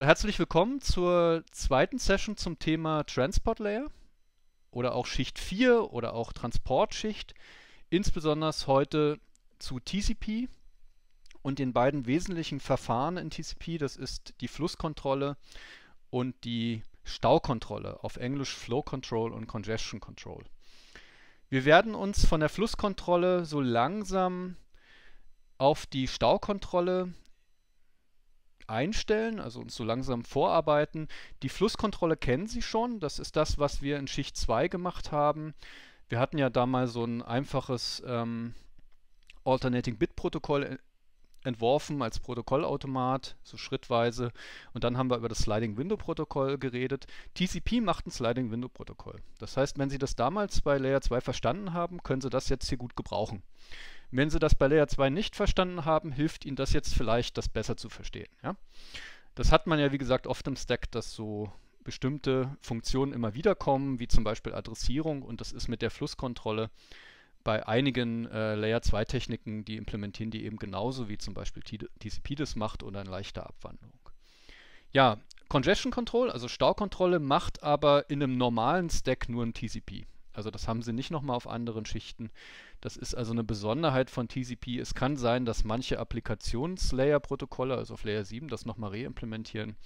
Herzlich willkommen zur zweiten Session zum Thema Transport Layer oder auch Schicht 4 oder auch Transportschicht, insbesondere heute zu TCP und den beiden wesentlichen Verfahren in TCP, das ist die Flusskontrolle und die Staukontrolle, auf Englisch Flow Control und Congestion Control. Wir werden uns von der Flusskontrolle so langsam auf die Staukontrolle einstellen, also uns so langsam vorarbeiten. Die Flusskontrolle kennen Sie schon, das ist das, was wir in Schicht 2 gemacht haben. Wir hatten ja da mal so ein einfaches Alternating Bit Protokoll entworfen als Protokollautomat, so schrittweise. Und dann haben wir über das Sliding Window Protokoll geredet. TCP macht ein Sliding Window Protokoll. Das heißt, wenn Sie das damals bei Layer 2 verstanden haben, können Sie das jetzt hier gut gebrauchen. Wenn Sie das bei Layer 2 nicht verstanden haben, hilft Ihnen das jetzt vielleicht, das besser zu verstehen. Ja? Das hat man ja, wie gesagt, oft im Stack, dass so bestimmte Funktionen immer wieder kommen, wie zum Beispiel Adressierung, und das ist mit der Flusskontrolle bei einigen Layer 2 Techniken, die implementieren die eben genauso, wie zum Beispiel TCP das macht oder in leichter Abwandlung. Ja, Congestion Control, also Staukontrolle, macht aber in einem normalen Stack nur ein TCP. Also das haben sie nicht nochmal auf anderen Schichten. Das ist also eine Besonderheit von TCP. Es kann sein, dass manche Applikations-Layer-Protokolle, also auf Layer 7, das nochmal reimplementieren.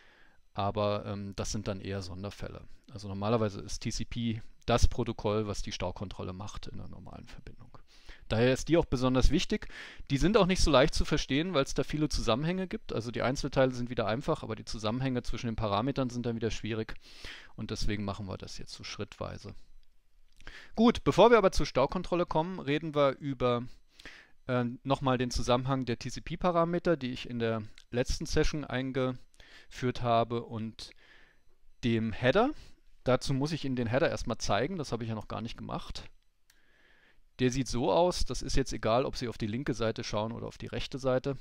Aber das sind dann eher Sonderfälle. Also normalerweise ist TCP das Protokoll, was die Staukontrolle macht in einer normalen Verbindung. Daher ist die auch besonders wichtig. Die sind auch nicht so leicht zu verstehen, weil es da viele Zusammenhänge gibt. Also die Einzelteile sind wieder einfach, aber die Zusammenhänge zwischen den Parametern sind dann wieder schwierig. Und deswegen machen wir das jetzt so schrittweise. Gut, bevor wir aber zur Staukontrolle kommen, reden wir über nochmal den Zusammenhang der TCP-Parameter, die ich in der letzten Session eingeführt habe, und dem Header. Dazu muss ich Ihnen den Header erstmal zeigen, das habe ich ja noch gar nicht gemacht. Der sieht so aus, das ist jetzt egal, ob Sie auf die linke Seite schauen oder auf die rechte Seite.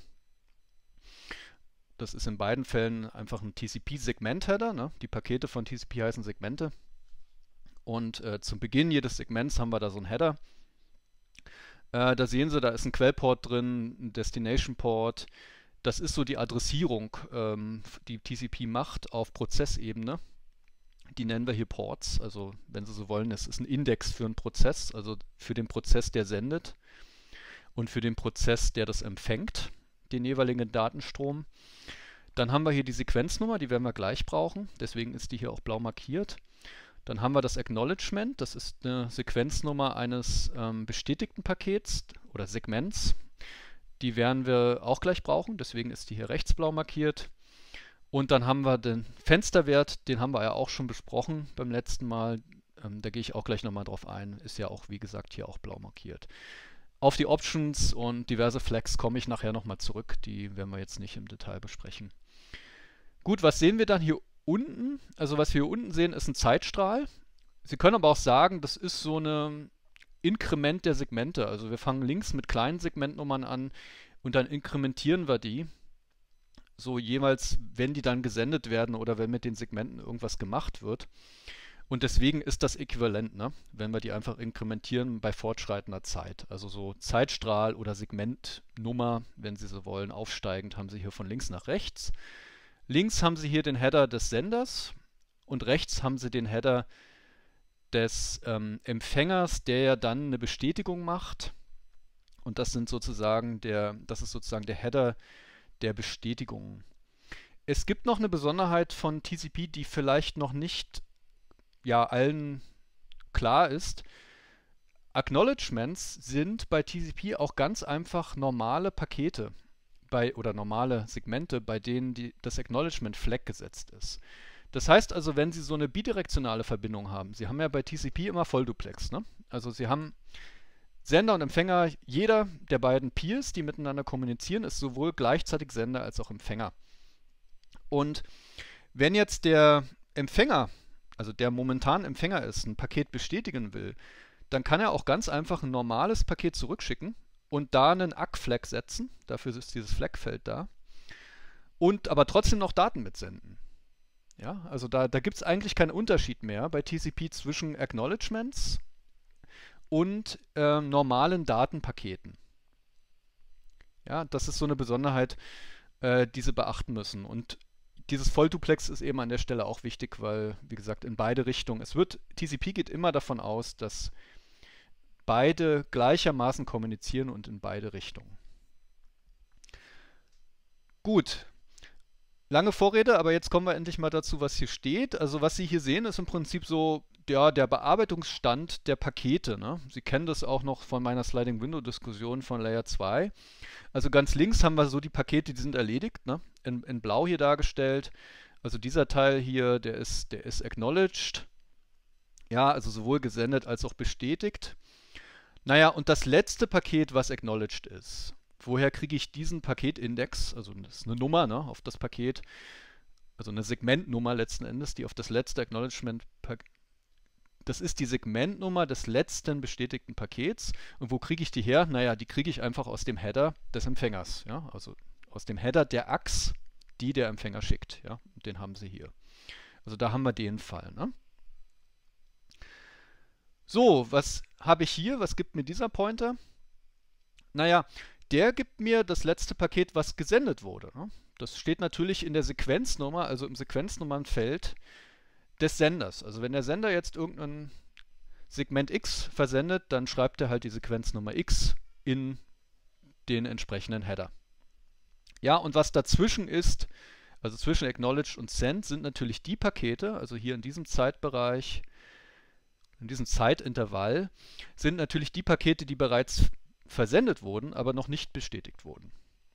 Das ist in beiden Fällen einfach ein TCP-Segment-Header. Ne? Die Pakete von TCP heißen Segmente. Und zum Beginn jedes Segments haben wir da so einen Header. Da sehen Sie, da ist ein Quellport drin, ein Destination-Port. Das ist so die Adressierung, die TCP macht auf Prozessebene. Die nennen wir hier Ports. Also wenn Sie so wollen, es ist ein Index für einen Prozess, also für den Prozess, der sendet, und für den Prozess, der das empfängt, den jeweiligen Datenstrom. Dann haben wir hier die Sequenznummer, die werden wir gleich brauchen. Deswegen ist die hier auch blau markiert. Dann haben wir das Acknowledgement, das ist eine Sequenznummer eines bestätigten Pakets oder Segments. Die werden wir auch gleich brauchen, deswegen ist die hier rechts blau markiert. Und dann haben wir den Fensterwert, den haben wir ja auch schon besprochen beim letzten Mal. Da gehe ich auch gleich nochmal drauf ein, ist ja auch, wie gesagt, hier auch blau markiert. Auf die Options und diverse Flags komme ich nachher nochmal zurück, die werden wir jetzt nicht im Detail besprechen. Gut, was sehen wir dann hier unten? Also was wir hier unten sehen, ist ein Zeitstrahl. Sie können aber auch sagen, das ist so ein Inkrement der Segmente. Also wir fangen links mit kleinen Segmentnummern an und dann inkrementieren wir die. So jeweils, wenn die dann gesendet werden oder wenn mit den Segmenten irgendwas gemacht wird. Und deswegen ist das äquivalent, ne? Wenn wir die einfach inkrementieren bei fortschreitender Zeit. Also so Zeitstrahl oder Segmentnummer, wenn Sie so wollen, aufsteigend, haben Sie hier von links nach rechts. Links haben Sie hier den Header des Senders und rechts haben Sie den Header des Empfängers, der ja dann eine Bestätigung macht. Und das ist sozusagen der Header der Bestätigung. Es gibt noch eine Besonderheit von TCP, die vielleicht noch nicht allen klar ist. Acknowledgements sind bei TCP auch ganz einfach normale Pakete oder normale Segmente, bei denen das Acknowledgement Flag gesetzt ist. Das heißt also, wenn Sie so eine bidirektionale Verbindung haben, Sie haben ja bei TCP immer Vollduplex, ne? Also Sie haben Sender und Empfänger, jeder der beiden Peers, die miteinander kommunizieren, ist sowohl gleichzeitig Sender als auch Empfänger. Und wenn jetzt der Empfänger, also der momentan Empfänger ist, ein Paket bestätigen will, dann kann er auch ganz einfach ein normales Paket zurückschicken und da einen ACK-Flag setzen, dafür ist dieses Flag-Feld da, und aber trotzdem noch Daten mitsenden. Ja, also da gibt es eigentlich keinen Unterschied mehr bei TCP zwischen Acknowledgements und normalen Datenpaketen. Ja, das ist so eine Besonderheit, die Sie beachten müssen. Und dieses Vollduplex ist eben an der Stelle auch wichtig, weil, wie gesagt, in beide Richtungen, TCP geht immer davon aus, dass beide gleichermaßen kommunizieren und in beide Richtungen. Gut, lange Vorrede, aber jetzt kommen wir endlich mal dazu, was hier steht. Also was Sie hier sehen, ist im Prinzip so ja, der Bearbeitungsstand der Pakete. Ne? Sie kennen das auch noch von meiner Sliding Window Diskussion von Layer 2. Also ganz links haben wir so die Pakete, die sind erledigt, ne? In blau hier dargestellt. Also dieser Teil hier, der ist acknowledged. Ja, also sowohl gesendet als auch bestätigt. Naja, und das letzte Paket, was acknowledged ist, woher kriege ich diesen Paketindex? Also das ist eine Nummer, ne, auf das Paket, also eine Segmentnummer letzten Endes, die auf das letzte Acknowledgement-Paket. Das ist die Segmentnummer des letzten bestätigten Pakets. Und wo kriege ich die her? Naja, die kriege ich einfach aus dem Header des Empfängers. Ja? Also aus dem Header der AX, die der Empfänger schickt. Ja? Und den haben Sie hier. Also da haben wir den Fall. Ne? So, was habe ich hier? Was gibt mir dieser Pointer? Naja, der gibt mir das letzte Paket, was gesendet wurde. Ne? Das steht natürlich in der Sequenznummer, also im Sequenznummernfeld des Senders. Also wenn der Sender jetzt irgendein Segment X versendet, dann schreibt er halt die Sequenznummer X in den entsprechenden Header. Ja, und was dazwischen ist, also zwischen Acknowledged und Send, sind natürlich die Pakete, also hier in diesem Zeitbereich, in diesem Zeitintervall, sind natürlich die Pakete, die bereits versendet wurden, aber noch nicht bestätigt wurden.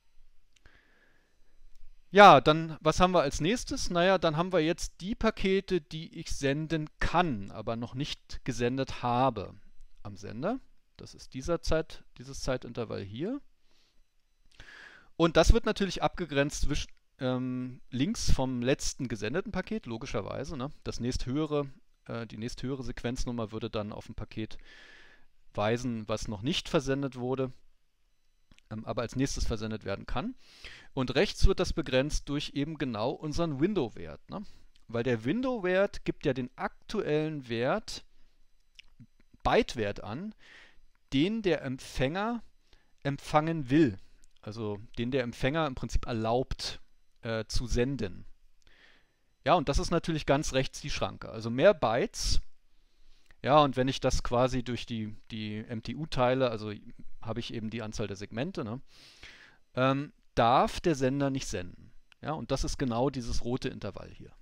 Ja, dann, was haben wir als nächstes? Naja, dann haben wir jetzt die Pakete, die ich senden kann, aber noch nicht gesendet habe am Sender. Das ist dieses Zeitintervall hier. Und das wird natürlich abgegrenzt links vom letzten gesendeten Paket, logischerweise. Ne? Die nächsthöhere Sequenznummer würde dann auf ein Paket weisen, was noch nicht versendet wurde, aber als nächstes versendet werden kann. Und rechts wird das begrenzt durch eben genau unseren Window-Wert. Ne? Weil der Window-Wert gibt ja den aktuellen Wert, Byte-Wert an, den der Empfänger empfangen will. Also den der Empfänger im Prinzip erlaubt zu senden. Ja, und das ist natürlich ganz rechts die Schranke. Also mehr Bytes. Ja, und wenn ich das quasi durch die MTU teile, also habe ich eben die Anzahl der Segmente, ne, darf der Sender nicht senden. Ja, und das ist genau dieses rote Intervall hier.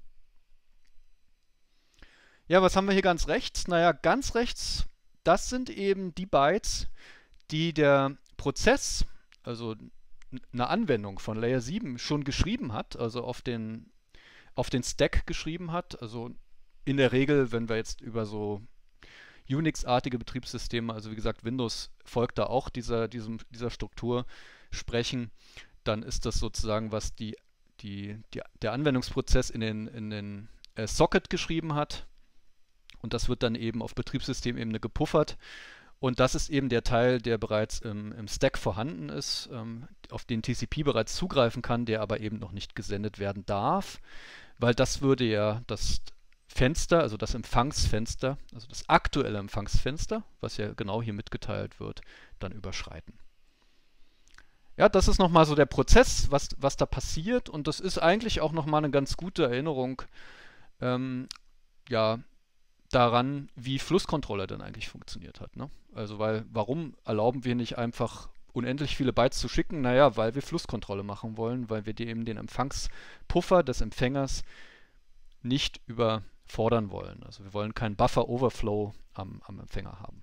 Ja, was haben wir hier ganz rechts? Naja, ganz rechts, das sind eben die Bytes, die der Prozess, also eine Anwendung von Layer 7 schon geschrieben hat, also auf den Stack geschrieben hat. Also in der Regel, wenn wir jetzt über so Unix-artige Betriebssysteme, also wie gesagt, Windows folgt da auch dieser Struktur sprechen, dann ist das sozusagen, was der Anwendungsprozess in den Socket geschrieben hat. Und das wird dann eben auf Betriebssystemebene gepuffert. Und das ist eben der Teil, der bereits im Stack vorhanden ist, auf den TCP bereits zugreifen kann, der aber eben noch nicht gesendet werden darf, weil das würde ja das Fenster, also das Empfangsfenster, also das aktuelle Empfangsfenster, was ja genau hier mitgeteilt wird, dann überschreiten. Ja, das ist nochmal so der Prozess, was da passiert, und das ist eigentlich auch nochmal eine ganz gute Erinnerung ja, daran, wie Flusskontrolle denn eigentlich funktioniert hat. Ne? Also warum erlauben wir nicht einfach unendlich viele Bytes zu schicken? Naja, weil wir Flusskontrolle machen wollen, weil wir eben den Empfangspuffer des Empfängers nicht überfordern wollen. Also wir wollen keinen Buffer-Overflow am Empfänger haben.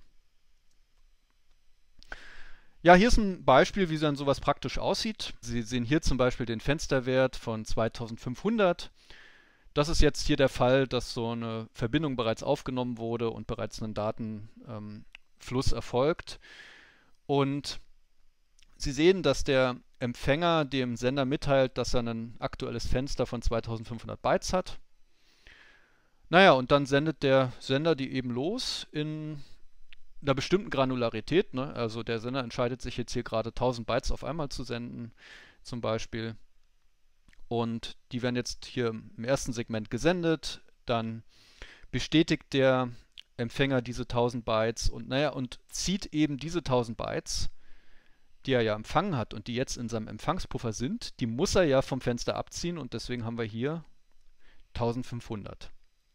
Ja, hier ist ein Beispiel, wie dann sowas praktisch aussieht. Sie sehen hier zum Beispiel den Fensterwert von 2500. Das ist jetzt hier der Fall, dass so eine Verbindung bereits aufgenommen wurde und bereits ein Datenfluss erfolgt. Und Sie sehen, dass der Empfänger dem Sender mitteilt, dass er ein aktuelles Fenster von 2500 Bytes hat. Naja, und dann sendet der Sender die eben los in einer bestimmten Granularität. Ne? Also der Sender entscheidet sich jetzt hier gerade 1000 Bytes auf einmal zu senden, zum Beispiel. Und die werden jetzt hier im ersten Segment gesendet. Dann bestätigt der Empfänger diese 1000 Bytes und zieht eben diese 1000 Bytes, die er ja empfangen hat und die jetzt in seinem Empfangspuffer sind, die muss er ja vom Fenster abziehen und deswegen haben wir hier 1500.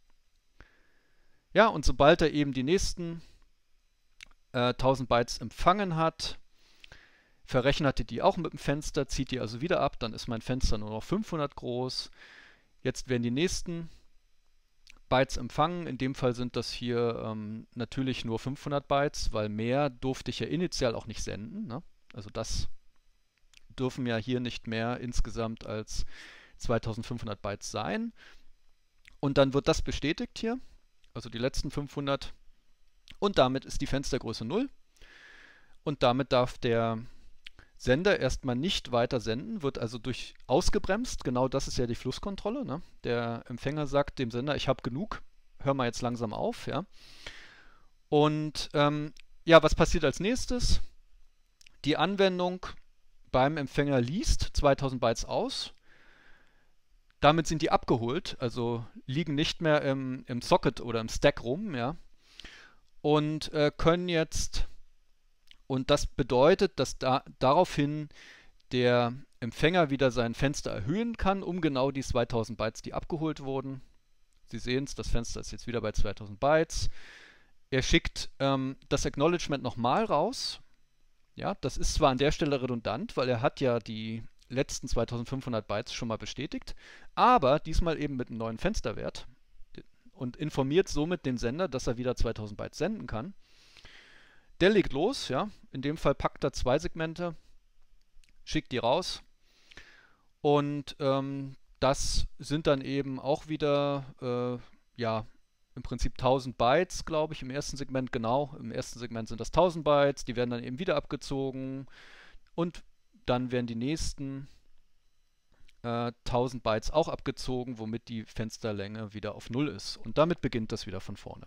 Ja, und sobald er eben die nächsten 1000 Bytes empfangen hat, verrechnet er die auch mit dem Fenster, zieht die also wieder ab, dann ist mein Fenster nur noch 500 groß. Jetzt werden die nächsten Bytes empfangen. In dem Fall sind das hier natürlich nur 500 Bytes, weil mehr durfte ich ja initial auch nicht senden, ne? Also das dürfen ja hier nicht mehr insgesamt als 2500 Bytes sein. Und dann wird das bestätigt hier, also die letzten 500. Und damit ist die Fenstergröße 0. Und damit darf der Sender erstmal nicht weiter senden, wird also ausgebremst. Genau das ist ja die Flusskontrolle, ne? Der Empfänger sagt dem Sender, ich habe genug, hör mal jetzt langsam auf. Ja? Und ja, was passiert als nächstes? Die Anwendung beim Empfänger liest 2000 Bytes aus. Damit sind die abgeholt, also liegen nicht mehr im Socket oder im Stack rum. Ja? Und können jetzt, und das bedeutet, dass daraufhin der Empfänger wieder sein Fenster erhöhen kann, um genau die 2000 Bytes, die abgeholt wurden. Sie sehen es, das Fenster ist jetzt wieder bei 2000 Bytes. Er schickt das Acknowledgement nochmal raus. Ja, das ist zwar an der Stelle redundant, weil er hat ja die letzten 2500 Bytes schon mal bestätigt, aber diesmal eben mit einem neuen Fensterwert und informiert somit den Sender, dass er wieder 2000 Bytes senden kann. Der legt los, ja. In dem Fall packt er 2 Segmente, schickt die raus und das sind dann eben auch wieder, ja, im Prinzip 1000 Bytes, glaube ich, im ersten Segment, genau. Im ersten Segment sind das 1000 Bytes, die werden dann eben wieder abgezogen und dann werden die nächsten 1000 Bytes auch abgezogen, womit die Fensterlänge wieder auf 0 ist. Und damit beginnt das wieder von vorne.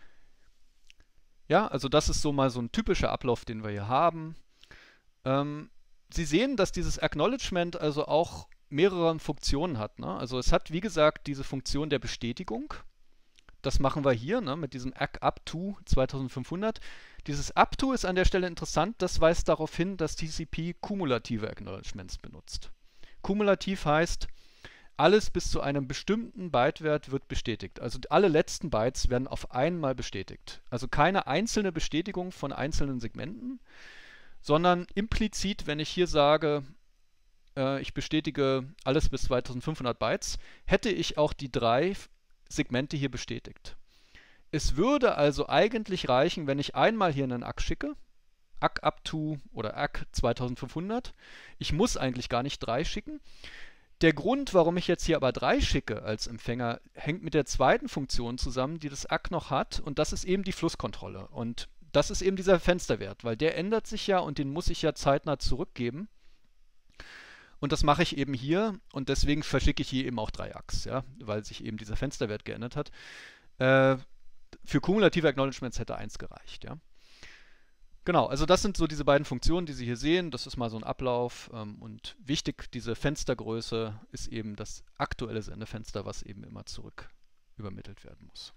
Ja, also das ist so mal so ein typischer Ablauf, den wir hier haben. Sie sehen, dass dieses Acknowledgement also auch mehrere Funktionen hat, ne? Also es hat, wie gesagt, diese Funktion der Bestätigung. Das machen wir hier, ne, mit diesem ACK-UP-TO 2500. Dieses UP-TO ist an der Stelle interessant. Das weist darauf hin, dass TCP kumulative Acknowledgements benutzt. Kumulativ heißt, alles bis zu einem bestimmten Bytewert wird bestätigt. Also alle letzten Bytes werden auf einmal bestätigt. Also keine einzelne Bestätigung von einzelnen Segmenten, sondern implizit, wenn ich hier sage, ich bestätige alles bis 2500 Bytes, hätte ich auch die 3 Segmente hier bestätigt. Es würde also eigentlich reichen, wenn ich einmal hier einen ACK schicke, ACK-UP-TO oder ACK 2500. Ich muss eigentlich gar nicht 3 schicken. Der Grund, warum ich jetzt hier aber 3 schicke als Empfänger, hängt mit der zweiten Funktion zusammen, die das ACK noch hat, und das ist eben die Flusskontrolle. Und das ist eben dieser Fensterwert, weil der ändert sich ja und den muss ich ja zeitnah zurückgeben. Und das mache ich eben hier und deswegen verschicke ich hier eben auch 3 ACKs, ja, weil sich eben dieser Fensterwert geändert hat. Für kumulative Acknowledgements hätte 1 gereicht, ja. Genau, also das sind so diese beiden Funktionen, die Sie hier sehen. Das ist mal so ein Ablauf. Und wichtig, diese Fenstergröße ist eben das aktuelle Sendefenster, was eben immer zurück übermittelt werden muss.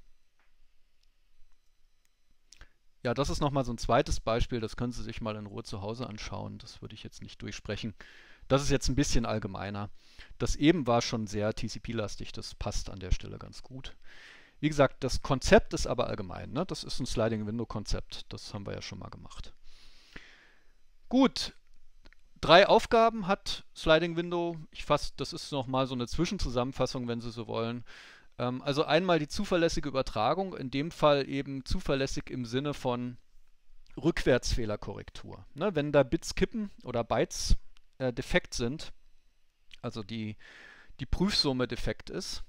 Ja, das ist nochmal so ein zweites Beispiel. Das können Sie sich mal in Ruhe zu Hause anschauen. Das würde ich jetzt nicht durchsprechen. Das ist jetzt ein bisschen allgemeiner. Das eben war schon sehr TCP-lastig. Das passt an der Stelle ganz gut. Wie gesagt, das Konzept ist aber allgemein, ne? Das ist ein Sliding-Window-Konzept. Das haben wir ja schon mal gemacht. Gut, 3 Aufgaben hat Sliding Window. Das ist nochmal so eine Zwischenzusammenfassung, wenn Sie so wollen. Also einmal die zuverlässige Übertragung, in dem Fall eben zuverlässig im Sinne von Rückwärtsfehlerkorrektur. Ne? Wenn da Bits kippen oder Bytes defekt sind, also die Prüfsumme defekt ist,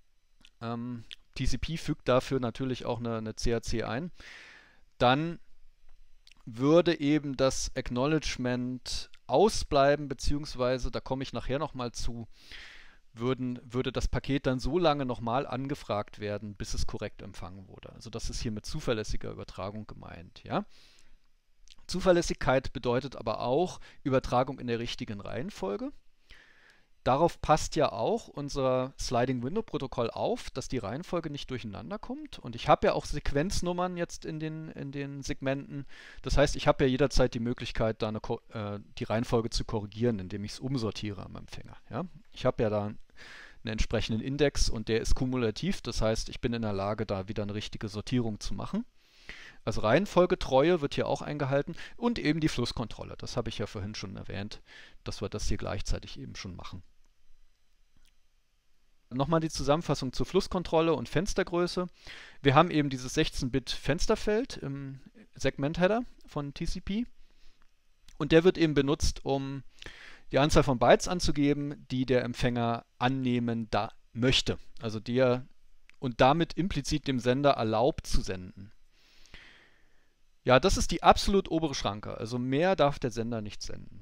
TCP fügt dafür natürlich auch eine CAC ein, dann würde eben das Acknowledgement ausbleiben, beziehungsweise, da komme ich nachher nochmal zu, würde das Paket dann so lange nochmal angefragt werden, bis es korrekt empfangen wurde. Also das ist hier mit zuverlässiger Übertragung gemeint. Ja? Zuverlässigkeit bedeutet aber auch Übertragung in der richtigen Reihenfolge. darauf passt ja auch unser Sliding Window Protokoll auf, dass die Reihenfolge nicht durcheinander kommt. Und ich habe ja auch Sequenznummern jetzt in den Segmenten. Das heißt, ich habe ja jederzeit die Möglichkeit, da die Reihenfolge zu korrigieren, indem ich es umsortiere am Empfänger. Ja? Ich habe ja da einen entsprechenden Index und der ist kumulativ. Das heißt, ich bin in der Lage, da wieder eine richtige Sortierung zu machen. Also Reihenfolgetreue wird hier auch eingehalten und eben die Flusskontrolle. Das habe ich ja vorhin schon erwähnt, dass wir das hier gleichzeitig eben schon machen. Nochmal die Zusammenfassung zur Flusskontrolle und Fenstergröße. Wir haben eben dieses 16-Bit Fensterfeld im Segment-Header von TCP und der wird eben benutzt, um die Anzahl von Bytes anzugeben, die der Empfänger annehmen möchte. Also und damit implizit dem Sender erlaubt zu senden. Ja, das ist die absolut obere Schranke. Also mehr darf der Sender nicht senden.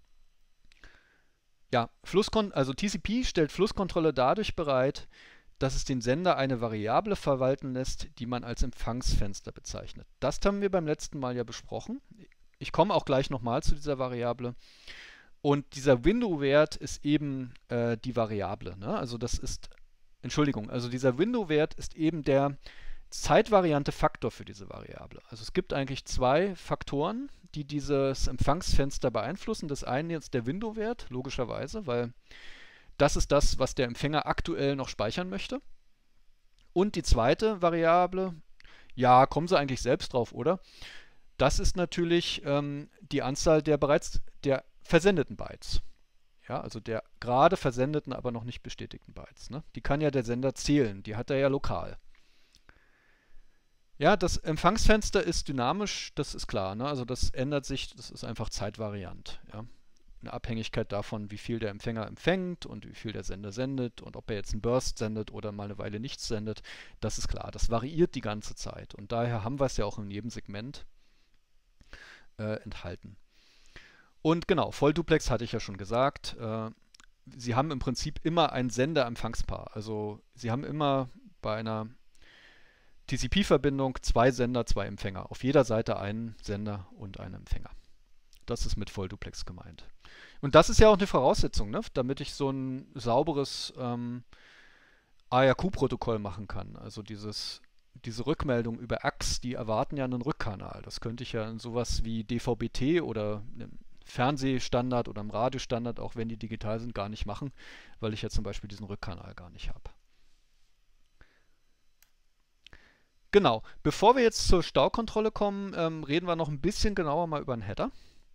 Ja, also TCP stellt Flusskontrolle dadurch bereit, dass es den Sender eine Variable verwalten lässt, die man als Empfangsfenster bezeichnet. Das haben wir beim letzten Mal ja besprochen. Ich komme auch gleich nochmal zu dieser Variable. Und dieser Window-Wert ist eben die Variable. Ne? Also also dieser Window-Wert ist eben der zeitvariante Faktor für diese Variable. Also es gibt eigentlich zwei Faktoren, die dieses Empfangsfenster beeinflussen. Das eine ist der Window-Wert, logischerweise, weil das ist das, was der Empfänger aktuell noch speichern möchte. Und die zweite Variable, ja, kommen Sie eigentlich selbst drauf, oder? Das ist natürlich die Anzahl der versendeten Bytes. Ja, also der gerade versendeten, aber noch nicht bestätigten Bytes. Ne? Die kann ja der Sender zählen, die hat er ja lokal. Ja, das Empfangsfenster ist dynamisch, das ist klar. Ne? Also das ändert sich, das ist einfach zeitvariant. Ja? Eine Abhängigkeit davon, wie viel der Empfänger empfängt und wie viel der Sender sendet und ob er jetzt einen Burst sendet oder mal eine Weile nichts sendet, das ist klar. Das variiert die ganze Zeit und daher haben wir es ja auch in jedem Segment enthalten. Und genau, Vollduplex hatte ich ja schon gesagt. Sie haben im Prinzip immer ein Sender-Empfangspaar. Also Sie haben immer bei einer TCP-Verbindung zwei Sender, zwei Empfänger. Auf jeder Seite einen Sender und einen Empfänger. Das ist mit Vollduplex gemeint. Und das ist ja auch eine Voraussetzung, ne, damit ich so ein sauberes ARQ-Protokoll machen kann. Also diese Rückmeldung über AX, die erwarten ja einen Rückkanal. Das könnte ich ja in sowas wie DVB-T oder einem Fernsehstandard oder einem Radiostandard, auch wenn die digital sind, gar nicht machen, weil ich ja zum Beispiel diesen Rückkanal gar nicht habe. Genau, bevor wir jetzt zur Staukontrolle kommen, reden wir noch ein bisschen genauer mal über den Header.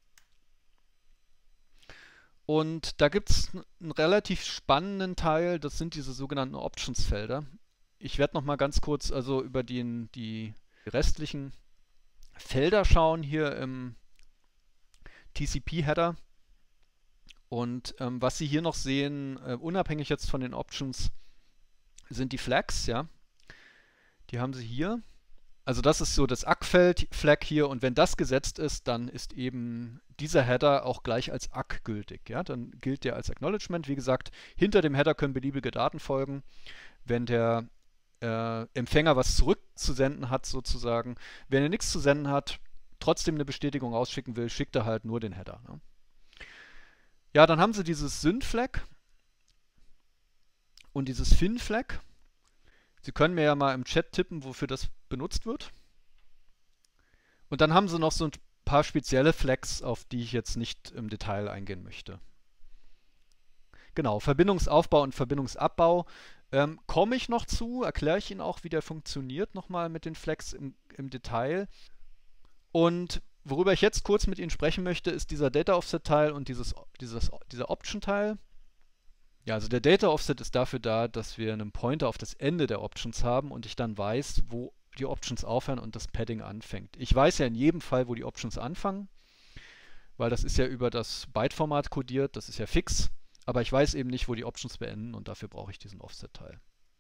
Und da gibt es einen relativ spannenden Teil, das sind diese sogenannten Options-Felder. Ich werde noch mal ganz kurz also über die restlichen Felder schauen hier im TCP-Header. Und was Sie hier noch sehen, unabhängig jetzt von den Options, sind die Flags, ja. Die haben Sie hier. Also das ist so das ACK-Feld-Flag hier und wenn das gesetzt ist, dann ist eben dieser Header auch gleich als ACK gültig. Ja? Dann gilt der als Acknowledgement. Wie gesagt, hinter dem Header können beliebige Daten folgen. Wenn der Empfänger was zurückzusenden hat sozusagen, wenn er nichts zu senden hat, trotzdem eine Bestätigung rausschicken will, schickt er halt nur den Header. Ne? Ja, dann haben Sie dieses Synth-Flag und dieses Fin-Flag. Sie können mir ja mal im Chat tippen, wofür das benutzt wird. Und dann haben Sie noch so ein paar spezielle Flags, auf die ich jetzt nicht im Detail eingehen möchte. Genau, Verbindungsaufbau und Verbindungsabbau komme ich noch zu, erkläre ich Ihnen auch, wie der funktioniert, nochmal mit den Flags im Detail. Und worüber ich jetzt kurz mit Ihnen sprechen möchte, ist dieser Data Offset Teil und dieser Option Teil. Ja, also der Data Offset ist dafür da, dass wir einen Pointer auf das Ende der Options haben und ich dann weiß, wo die Options aufhören und das Padding anfängt. Ich weiß ja in jedem Fall, wo die Options anfangen, weil das ist ja über das Byte-Format kodiert, das ist ja fix, aber ich weiß eben nicht, wo die Options beenden und dafür brauche ich diesen Offset-Teil.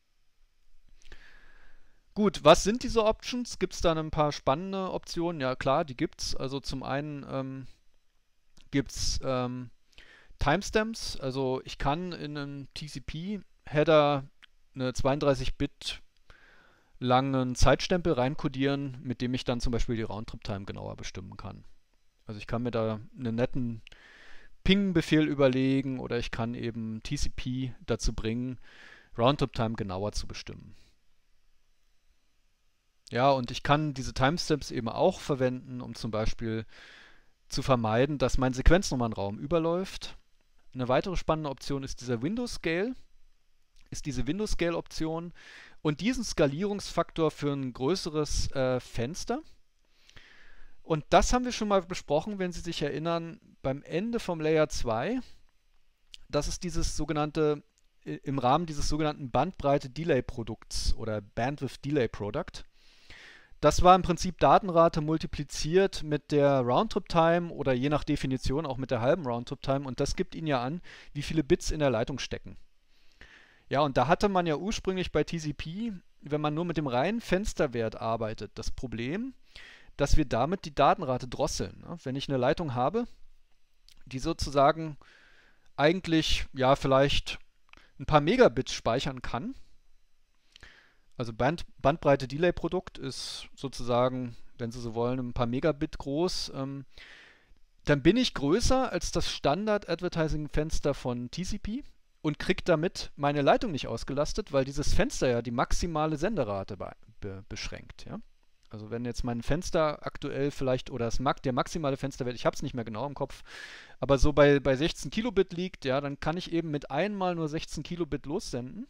Gut, was sind diese Options? Gibt es da ein paar spannende Optionen? Ja klar, die gibt es. Also zum einen gibt es Timestamps, also ich kann in einem TCP-Header eine 32-Bit langen Zeitstempel reinkodieren, mit dem ich dann zum Beispiel die Roundtrip-Time genauer bestimmen kann. Also ich kann mir da einen netten Ping-Befehl überlegen oder ich kann eben TCP dazu bringen, Roundtrip-Time genauer zu bestimmen. Ja, und ich kann diese Timestamps eben auch verwenden, um zum Beispiel zu vermeiden, dass mein Sequenznummernraum überläuft. Eine weitere spannende Option ist dieser Windows Scale, ist diese Windows Scale Option und diesen Skalierungsfaktor für ein größeres Fenster. Und das haben wir schon mal besprochen, wenn Sie sich erinnern, beim Ende vom Layer 2. Das ist dieses sogenannte, im Rahmen dieses sogenannten Bandbreite-Delay-Produkts oder Bandwidth-Delay-Product. Das war im Prinzip Datenrate multipliziert mit der Roundtrip-Time oder je nach Definition auch mit der halben Roundtrip-Time und das gibt Ihnen ja an, wie viele Bits in der Leitung stecken. Ja, und da hatte man ja ursprünglich bei TCP, wenn man nur mit dem reinen Fensterwert arbeitet, das Problem, dass wir damit die Datenrate drosseln. Wenn ich eine Leitung habe, die sozusagen eigentlich ja vielleicht ein paar Megabits speichern kann, also Bandbreite-Delay-Produkt ist sozusagen, wenn Sie so wollen, ein paar Megabit groß. Dann bin ich größer als das Standard-Advertising-Fenster von TCP und kriege damit meine Leitung nicht ausgelastet, weil dieses Fenster ja die maximale Senderate beschränkt. Ja? Also wenn jetzt mein Fenster aktuell vielleicht, oder der maximale Fensterwert, ich habe es nicht mehr genau im Kopf, aber so bei 16 Kilobit liegt, ja, dann kann ich eben mit einmal nur 16 Kilobit lossenden.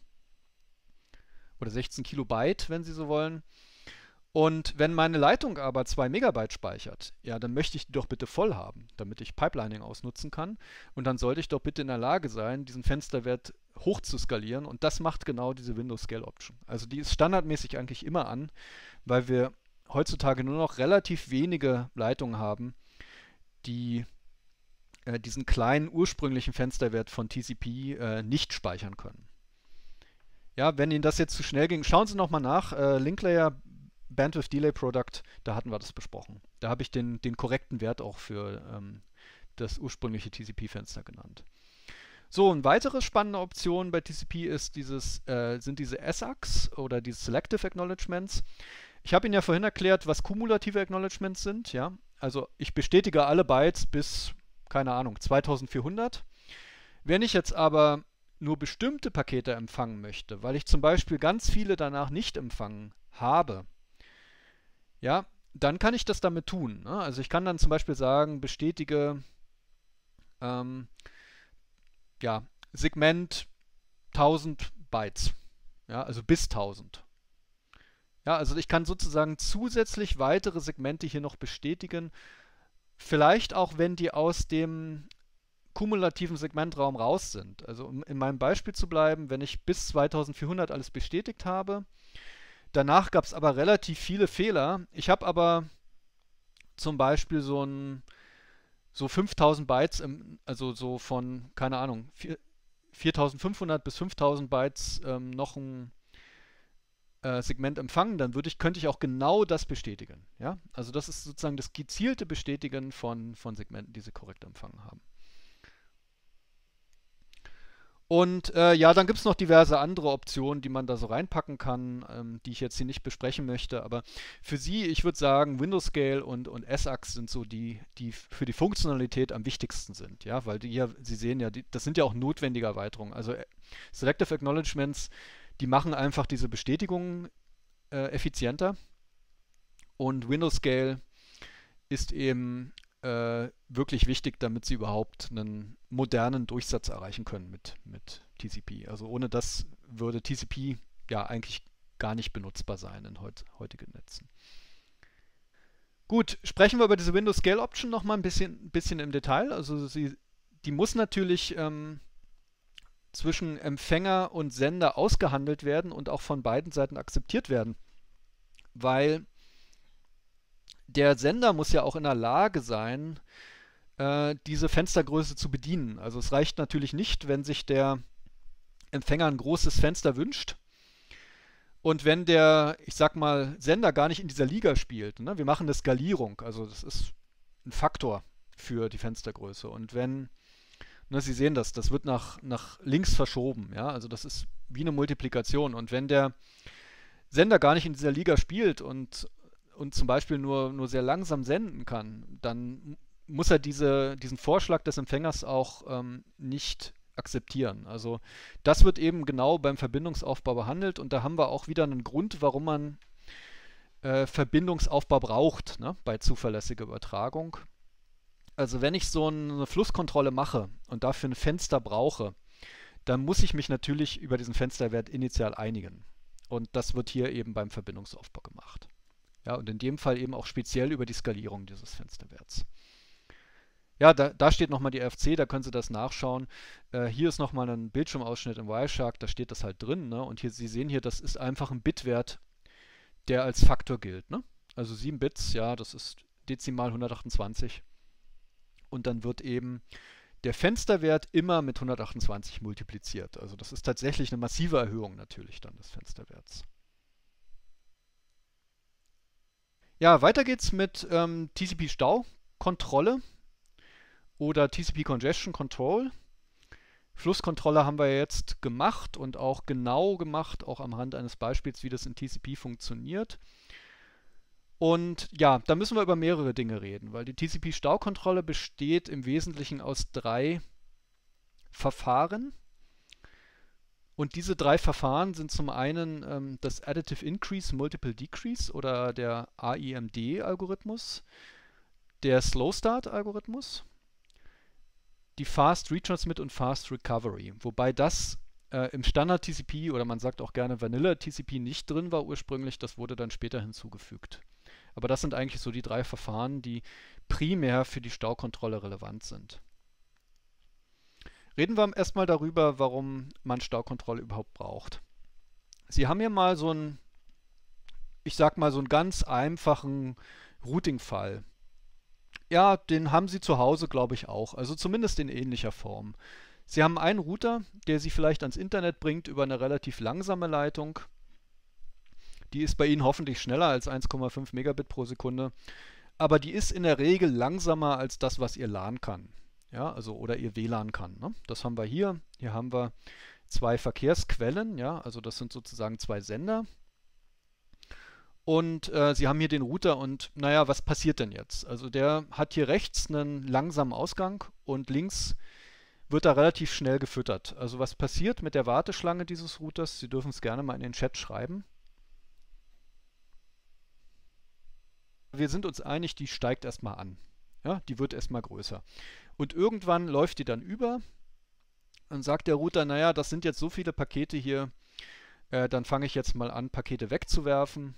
Oder 16 Kilobyte, wenn Sie so wollen. Und wenn meine Leitung aber 2 Megabyte speichert, ja, dann möchte ich die doch bitte voll haben, damit ich Pipelining ausnutzen kann. Und dann sollte ich doch bitte in der Lage sein, diesen Fensterwert hoch zu skalieren. Und das macht genau diese Windows Scale Option. Also die ist standardmäßig eigentlich immer an, weil wir heutzutage nur noch relativ wenige Leitungen haben, die diesen kleinen ursprünglichen Fensterwert von TCP nicht speichern können. Ja, wenn Ihnen das jetzt zu schnell ging, schauen Sie nochmal nach. Linklayer Bandwidth Delay Product, da hatten wir das besprochen. Da habe ich den korrekten Wert auch für das ursprüngliche TCP-Fenster genannt. So, eine weitere spannende Option bei TCP ist sind diese SACs oder diese Selective Acknowledgements. Ich habe Ihnen ja vorhin erklärt, was kumulative Acknowledgements sind. Ja? Also ich bestätige alle Bytes bis, keine Ahnung, 2400. Wenn ich jetzt aber nur bestimmte Pakete empfangen möchte, weil ich zum Beispiel ganz viele danach nicht empfangen habe, ja, dann kann ich das damit tun. Ne? Also ich kann dann zum Beispiel sagen, bestätige ja, Segment 1000 Bytes, ja, also bis 1000. Ja, also ich kann sozusagen zusätzlich weitere Segmente hier noch bestätigen, vielleicht auch, wenn die aus dem kumulativen Segmentraum raus sind. Also um in meinem Beispiel zu bleiben, wenn ich bis 2400 alles bestätigt habe, danach gab es aber relativ viele Fehler. Ich habe aber zum Beispiel so 5000 Bytes, also so von, keine Ahnung, 4500 bis 5000 Bytes noch ein Segment empfangen, dann könnte ich auch genau das bestätigen. Ja? Also das ist sozusagen das gezielte Bestätigen von Segmenten, die Sie korrekt empfangen haben. Und ja, dann gibt es noch diverse andere Optionen, die man da so reinpacken kann, die ich jetzt hier nicht besprechen möchte. Aber für Sie, ich würde sagen, Windows Scale und SACs sind so die für die Funktionalität am wichtigsten sind. Ja, weil Sie sehen ja, das sind ja auch notwendige Erweiterungen. Also Selective Acknowledgements, die machen einfach diese Bestätigungen effizienter. Und Windows Scale ist eben wirklich wichtig, damit Sie überhaupt einen modernen Durchsatz erreichen können mit TCP. Also ohne das würde TCP ja eigentlich gar nicht benutzbar sein in heutigen Netzen. Gut, sprechen wir über diese Windows Scale Option noch mal ein bisschen im Detail. Also die muss natürlich zwischen Empfänger und Sender ausgehandelt werden und auch von beiden Seiten akzeptiert werden, weil der Sender muss ja auch in der Lage sein, diese Fenstergröße zu bedienen. Also es reicht natürlich nicht, wenn sich der Empfänger ein großes Fenster wünscht und wenn der, ich sag mal, Sender gar nicht in dieser Liga spielt. Ne? Wir machen eine Skalierung, also das ist ein Faktor für die Fenstergröße. Und wenn, ne, Sie sehen das wird nach links verschoben. Ja? Also das ist wie eine Multiplikation. Und wenn der Sender gar nicht in dieser Liga spielt und zum Beispiel nur sehr langsam senden kann, dann muss er diesen Vorschlag des Empfängers auch nicht akzeptieren. Also das wird eben genau beim Verbindungsaufbau behandelt und da haben wir auch wieder einen Grund, warum man Verbindungsaufbau braucht, ne, bei zuverlässiger Übertragung. Also wenn ich so eine Flusskontrolle mache und dafür ein Fenster brauche, dann muss ich mich natürlich über diesen Fensterwert initial einigen. Und das wird hier eben beim Verbindungsaufbau gemacht. Ja, und in dem Fall eben auch speziell über die Skalierung dieses Fensterwerts. Ja, da steht nochmal die RFC, da können Sie das nachschauen. Hier ist nochmal ein Bildschirmausschnitt im Wireshark, da steht das halt drin. Ne? Und hier, Sie sehen hier, das ist einfach ein Bitwert, der als Faktor gilt. Ne? Also 7 Bits, ja, das ist dezimal 128. Und dann wird eben der Fensterwert immer mit 128 multipliziert. Also das ist tatsächlich eine massive Erhöhung natürlich dann des Fensterwerts. Ja, weiter geht's mit TCP-Staukontrolle oder TCP Congestion Control. Flusskontrolle haben wir jetzt gemacht und auch genau gemacht, auch am Rand eines Beispiels, wie das in TCP funktioniert. Und ja, da müssen wir über mehrere Dinge reden, weil die TCP-Staukontrolle besteht im Wesentlichen aus 3 Verfahren. Und diese 3 Verfahren sind zum einen das Additive Increase Multiple Decrease oder der AIMD-Algorithmus, der Slow Start-Algorithmus, die Fast Retransmit und Fast Recovery, wobei das im Standard TCP oder man sagt auch gerne Vanilla TCP nicht drin war ursprünglich, das wurde dann später hinzugefügt. Aber das sind eigentlich so die 3 Verfahren, die primär für die Staukontrolle relevant sind. Reden wir erstmal darüber, warum man Staukontrolle überhaupt braucht. Sie haben hier mal so einen, ich sag mal so einen ganz einfachen Routing-Fall. Ja, den haben Sie zu Hause, glaube ich, auch. Also zumindest in ähnlicher Form. Sie haben einen Router, der Sie vielleicht ans Internet bringt über eine relativ langsame Leitung. Die ist bei Ihnen hoffentlich schneller als 1,5 Megabit pro Sekunde. Aber die ist in der Regel langsamer als das, was Ihr LAN kann. Ja, also oder Ihr WLAN kann. Ne? Das haben wir hier. Hier haben wir 2 Verkehrsquellen. Ja, also das sind sozusagen 2 Sender. Und Sie haben hier den Router und naja, was passiert denn jetzt? Also der hat hier rechts einen langsamen Ausgang und links wird er relativ schnell gefüttert. Also was passiert mit der Warteschlange dieses Routers? Sie dürfen es gerne mal in den Chat schreiben. Wir sind uns einig, die steigt erstmal an. Ja, die wird erstmal größer. Und irgendwann läuft die dann über und sagt der Router, naja, das sind jetzt so viele Pakete hier, dann fange ich jetzt mal an, Pakete wegzuwerfen,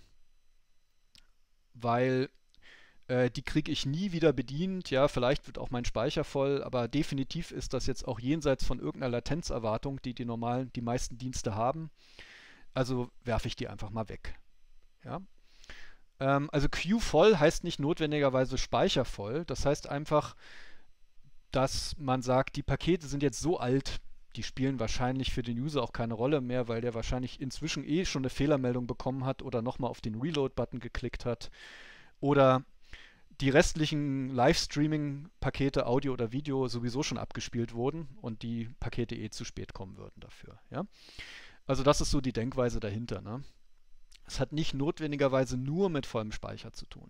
weil die kriege ich nie wieder bedient. Ja, vielleicht wird auch mein Speicher voll, aber definitiv ist das jetzt auch jenseits von irgendeiner Latenzerwartung, die die meisten Dienste haben. Also werfe ich die einfach mal weg. Ja. Also Queue voll heißt nicht notwendigerweise Speicher voll. Das heißt einfach, dass man sagt, die Pakete sind jetzt so alt, die spielen wahrscheinlich für den User auch keine Rolle mehr, weil der wahrscheinlich inzwischen schon eine Fehlermeldung bekommen hat oder nochmal auf den Reload-Button geklickt hat. Oder die restlichen Livestreaming-Pakete, Audio oder Video, sowieso schon abgespielt wurden und die Pakete zu spät kommen würden dafür. Ja? Also das ist so die Denkweise dahinter. Ne? Es hat nicht notwendigerweise nur mit vollem Speicher zu tun.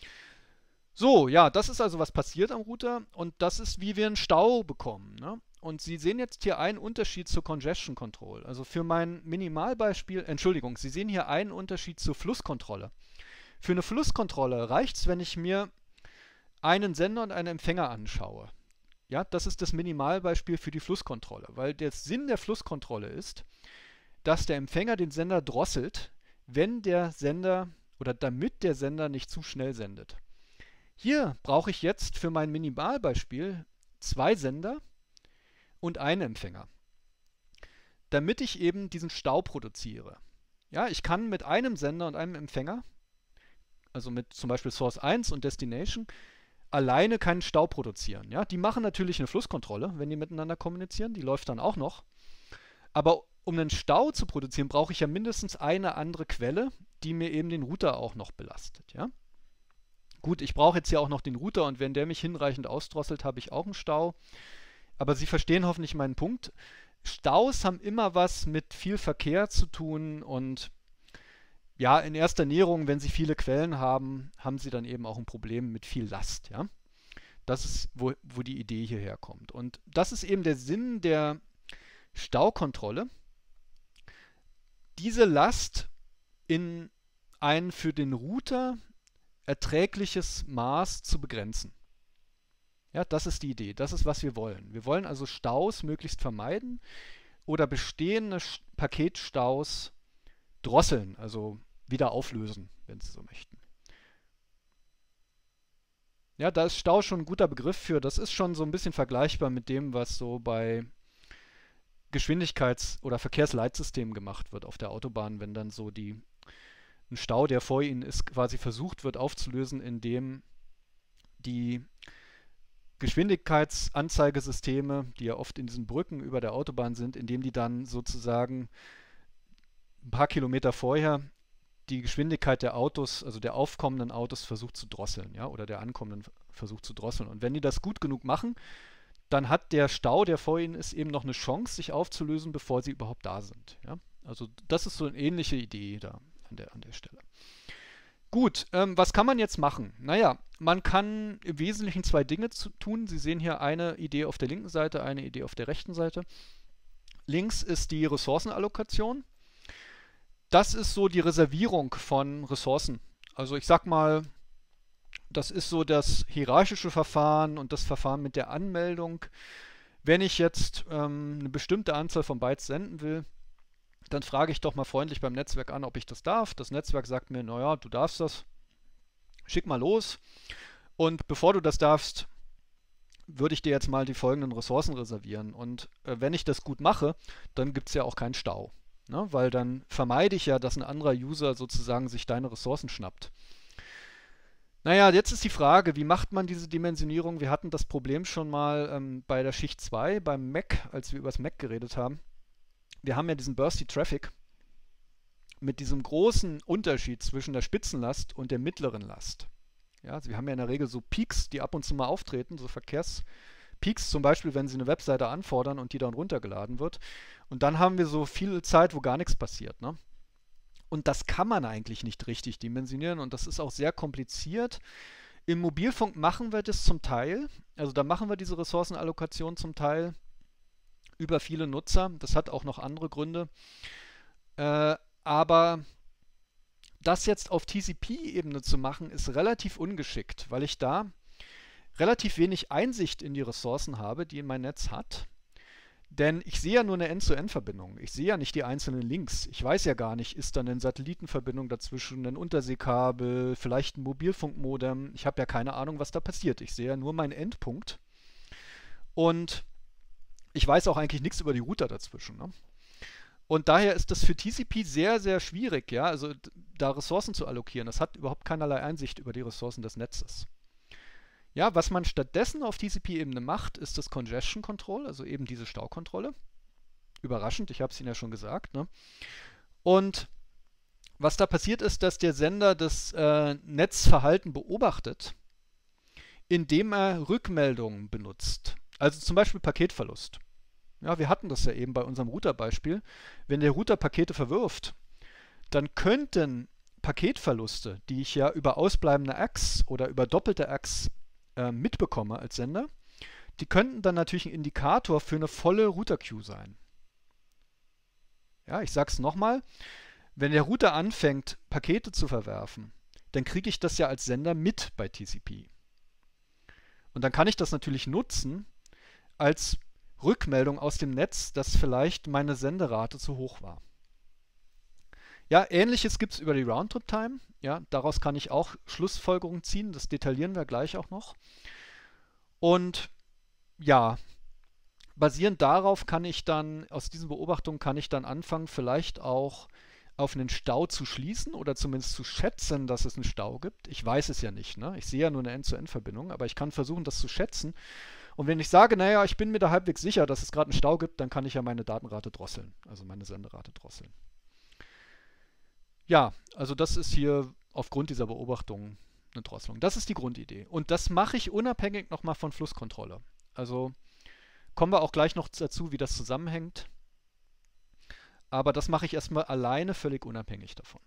So, ja, das ist also, was passiert am Router und das ist, wie wir einen Stau bekommen. Ne? Und Sie sehen jetzt hier einen Unterschied zur Congestion Control. Also für mein Minimalbeispiel, Entschuldigung, Sie sehen hier einen Unterschied zur Flusskontrolle. Für eine Flusskontrolle reicht es, wenn ich mir einen Sender und einen Empfänger anschaue. Ja, das ist das Minimalbeispiel für die Flusskontrolle, weil der Sinn der Flusskontrolle ist, dass der Empfänger den Sender drosselt, wenn der Sender oder damit der Sender nicht zu schnell sendet. Hier brauche ich jetzt für mein Minimalbeispiel 2 Sender und einen Empfänger, damit ich eben diesen Stau produziere. Ja, ich kann mit einem Sender und einem Empfänger, also mit zum Beispiel Source 1 und Destination, alleine keinen Stau produzieren. Ja, die machen natürlich eine Flusskontrolle, wenn die miteinander kommunizieren, die läuft dann auch noch. Aber um einen Stau zu produzieren, brauche ich ja mindestens eine andere Quelle, die mir eben den Router auch noch belastet. Ja? Gut, ich brauche jetzt hier auch noch den Router und wenn der mich hinreichend ausdrosselt, habe ich auch einen Stau. Aber Sie verstehen hoffentlich meinen Punkt. Staus haben immer was mit viel Verkehr zu tun und ja, in erster Näherung, wenn Sie viele Quellen haben, haben Sie dann eben auch ein Problem mit viel Last. Ja? Das ist, wo die Idee hierher kommt. Und das ist eben der Sinn der Staukontrolle, diese Last in ein für den Router erträgliches Maß zu begrenzen. Ja, das ist die Idee. Das ist, was wir wollen. Wir wollen also Staus möglichst vermeiden oder bestehende Paketstaus drosseln, also wieder auflösen, wenn Sie so möchten. Ja, da ist Stau schon ein guter Begriff für. Das ist schon so ein bisschen vergleichbar mit dem, was so bei Geschwindigkeits- oder Verkehrsleitsystemen gemacht wird auf der Autobahn, wenn dann so ein Stau, der vor Ihnen ist, quasi versucht wird aufzulösen, indem die Geschwindigkeitsanzeigesysteme, die ja oft in diesen Brücken über der Autobahn sind, indem die dann sozusagen ein paar Kilometer vorher die Geschwindigkeit der Autos, also der aufkommenden Autos, versucht zu drosseln, ja, oder der ankommenden versucht zu drosseln. Und wenn die das gut genug machen, dann hat der Stau, der vor ihnen ist, eben noch eine Chance, sich aufzulösen, bevor sie überhaupt da sind. Ja? Also das ist so eine ähnliche Idee da an der Stelle. Gut, was kann man jetzt machen? Naja, man kann im Wesentlichen zwei Dinge tun. Sie sehen hier eine Idee auf der linken Seite, eine Idee auf der rechten Seite. Links ist die Ressourcenallokation. Das ist so die Reservierung von Ressourcen. Also ich sag mal, das ist so das hierarchische Verfahren und das Verfahren mit der Anmeldung. Wenn ich jetzt eine bestimmte Anzahl von Bytes senden will, dann frage ich doch mal freundlich beim Netzwerk an, ob ich das darf. Das Netzwerk sagt mir, naja, du darfst das. Schick mal los. Und bevor du das darfst, würde ich dir jetzt mal die folgenden Ressourcen reservieren. Und wenn ich das gut mache, dann gibt es ja auch keinen Stau. Ne? Weil dann vermeide ich ja, dass ein anderer User sozusagen sich deine Ressourcen schnappt. Naja, jetzt ist die Frage, wie macht man diese Dimensionierung? Wir hatten das Problem schon mal bei der Schicht 2, beim Mac, als wir über das Mac geredet haben. Wir haben ja diesen Bursty Traffic mit diesem großen Unterschied zwischen der Spitzenlast und der mittleren Last. Ja, also wir haben ja in der Regel so Peaks, die ab und zu mal auftreten, so Verkehrspeaks, zum Beispiel, wenn Sie eine Webseite anfordern und die dann runtergeladen wird. Und dann haben wir so viel Zeit, wo gar nichts passiert. Ne? Und das kann man eigentlich nicht richtig dimensionieren und das ist auch sehr kompliziert. Im Mobilfunk machen wir das zum Teil, also da machen wir diese Ressourcenallokation zum Teil über viele Nutzer. Das hat auch noch andere Gründe. Aber das jetzt auf TCP-Ebene zu machen, ist relativ ungeschickt, weil ich da relativ wenig Einsicht in die Ressourcen habe, die mein Netz hat. Denn ich sehe ja nur eine End-zu-End-Verbindung. Ich sehe ja nicht die einzelnen Links. Ich weiß ja gar nicht, ist da eine Satellitenverbindung dazwischen, ein Unterseekabel, vielleicht ein Mobilfunkmodem. Ich habe ja keine Ahnung, was da passiert. Ich sehe ja nur meinen Endpunkt. Und ich weiß auch eigentlich nichts über die Router dazwischen. Ne? Und daher ist das für TCP sehr, sehr schwierig, ja, also da Ressourcen zu allokieren. Das hat überhaupt keinerlei Einsicht über die Ressourcen des Netzes. Ja, was man stattdessen auf TCP-Ebene macht, ist das Congestion Control, also eben diese Staukontrolle. Überraschend, ich habe es Ihnen ja schon gesagt. Ne? Und was da passiert ist, dass der Sender das Netzverhalten beobachtet, indem er Rückmeldungen benutzt. Also zum Beispiel Paketverlust. Ja, wir hatten das ja eben bei unserem Router-Beispiel. Wenn der Router Pakete verwirft, dann könnten Paketverluste, die ich ja über ausbleibende ACKs oder über doppelte ACKs mitbekomme als Sender, die könnten dann natürlich ein Indikator für eine volle Router-Queue sein. Ja, ich sage es nochmal. Wenn der Router anfängt, Pakete zu verwerfen, dann kriege ich das ja als Sender mit bei TCP. Und dann kann ich das natürlich nutzen als Rückmeldung aus dem Netz, dass vielleicht meine Senderate zu hoch war. Ja, Ähnliches gibt es über die Roundtrip-Time. Ja, daraus kann ich auch Schlussfolgerungen ziehen. Das detaillieren wir gleich auch noch. Und ja, basierend darauf kann ich dann, aus diesen Beobachtungen kann ich dann anfangen, vielleicht auch auf einen Stau zu schließen oder zumindest zu schätzen, dass es einen Stau gibt. Ich weiß es ja nicht. Ne? Ich sehe ja nur eine End-zu-End-Verbindung, aber ich kann versuchen, das zu schätzen. Und wenn ich sage, naja, ich bin mir da halbwegs sicher, dass es gerade einen Stau gibt, dann kann ich ja meine Datenrate drosseln, also meine Senderate drosseln. Ja, also das ist hier aufgrund dieser Beobachtung eine Drosselung. Das ist die Grundidee. Und das mache ich unabhängig nochmal von Flusskontrolle. Also kommen wir auch gleich noch dazu, wie das zusammenhängt. Aber das mache ich erstmal alleine, völlig unabhängig davon.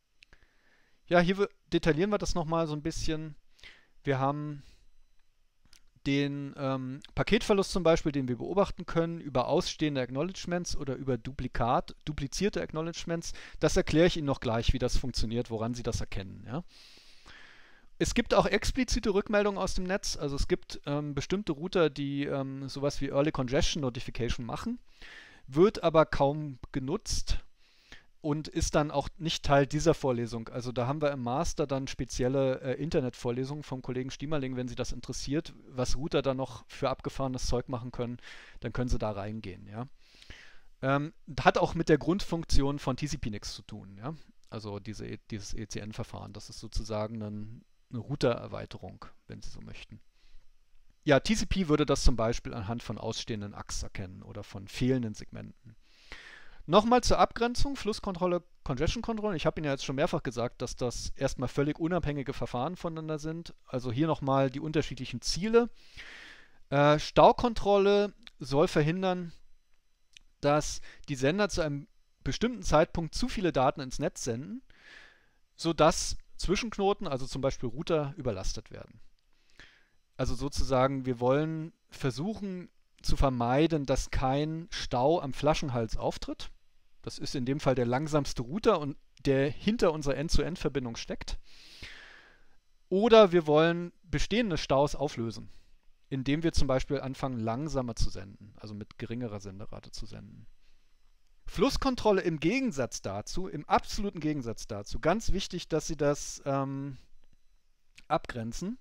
Ja, hier detaillieren wir das nochmal so ein bisschen. Wir haben den Paketverlust zum Beispiel, den wir beobachten können, über ausstehende Acknowledgements oder über duplizierte Acknowledgements, das erkläre ich Ihnen noch gleich, wie das funktioniert, woran Sie das erkennen. Ja? Es gibt auch explizite Rückmeldungen aus dem Netz, also es gibt bestimmte Router, die sowas wie Early Congestion Notification machen, wird aber kaum genutzt und ist dann auch nicht Teil dieser Vorlesung. Also da haben wir im Master dann spezielle Internetvorlesungen vom Kollegen Stiemerling, wenn Sie das interessiert, was Router da noch für abgefahrenes Zeug machen können, dann können Sie da reingehen. Ja? Hat auch mit der Grundfunktion von TCP nichts zu tun. Ja? Also dieses ECN-Verfahren, das ist sozusagen eine Router-Erweiterung, wenn Sie so möchten. Ja, TCP würde das zum Beispiel anhand von ausstehenden ACKs erkennen oder von fehlenden Segmenten. Nochmal zur Abgrenzung, Flusskontrolle, Congestion Control. Ich habe Ihnen ja jetzt schon mehrfach gesagt, dass das erstmal völlig unabhängige Verfahren voneinander sind. Also hier nochmal die unterschiedlichen Ziele. Staukontrolle soll verhindern, dass die Sender zu einem bestimmten Zeitpunkt zu viele Daten ins Netz senden, sodass Zwischenknoten, also zum Beispiel Router, überlastet werden. Also sozusagen, wir wollen versuchen zu vermeiden, dass kein Stau am Flaschenhals auftritt. Das ist in dem Fall der langsamste Router, und der hinter unserer End-zu-End-Verbindung steckt. Oder wir wollen bestehende Staus auflösen, indem wir zum Beispiel anfangen, langsamer zu senden, also mit geringerer Senderate zu senden. Flusskontrolle im Gegensatz dazu, im absoluten Gegensatz dazu, ganz wichtig, dass Sie das abgrenzen,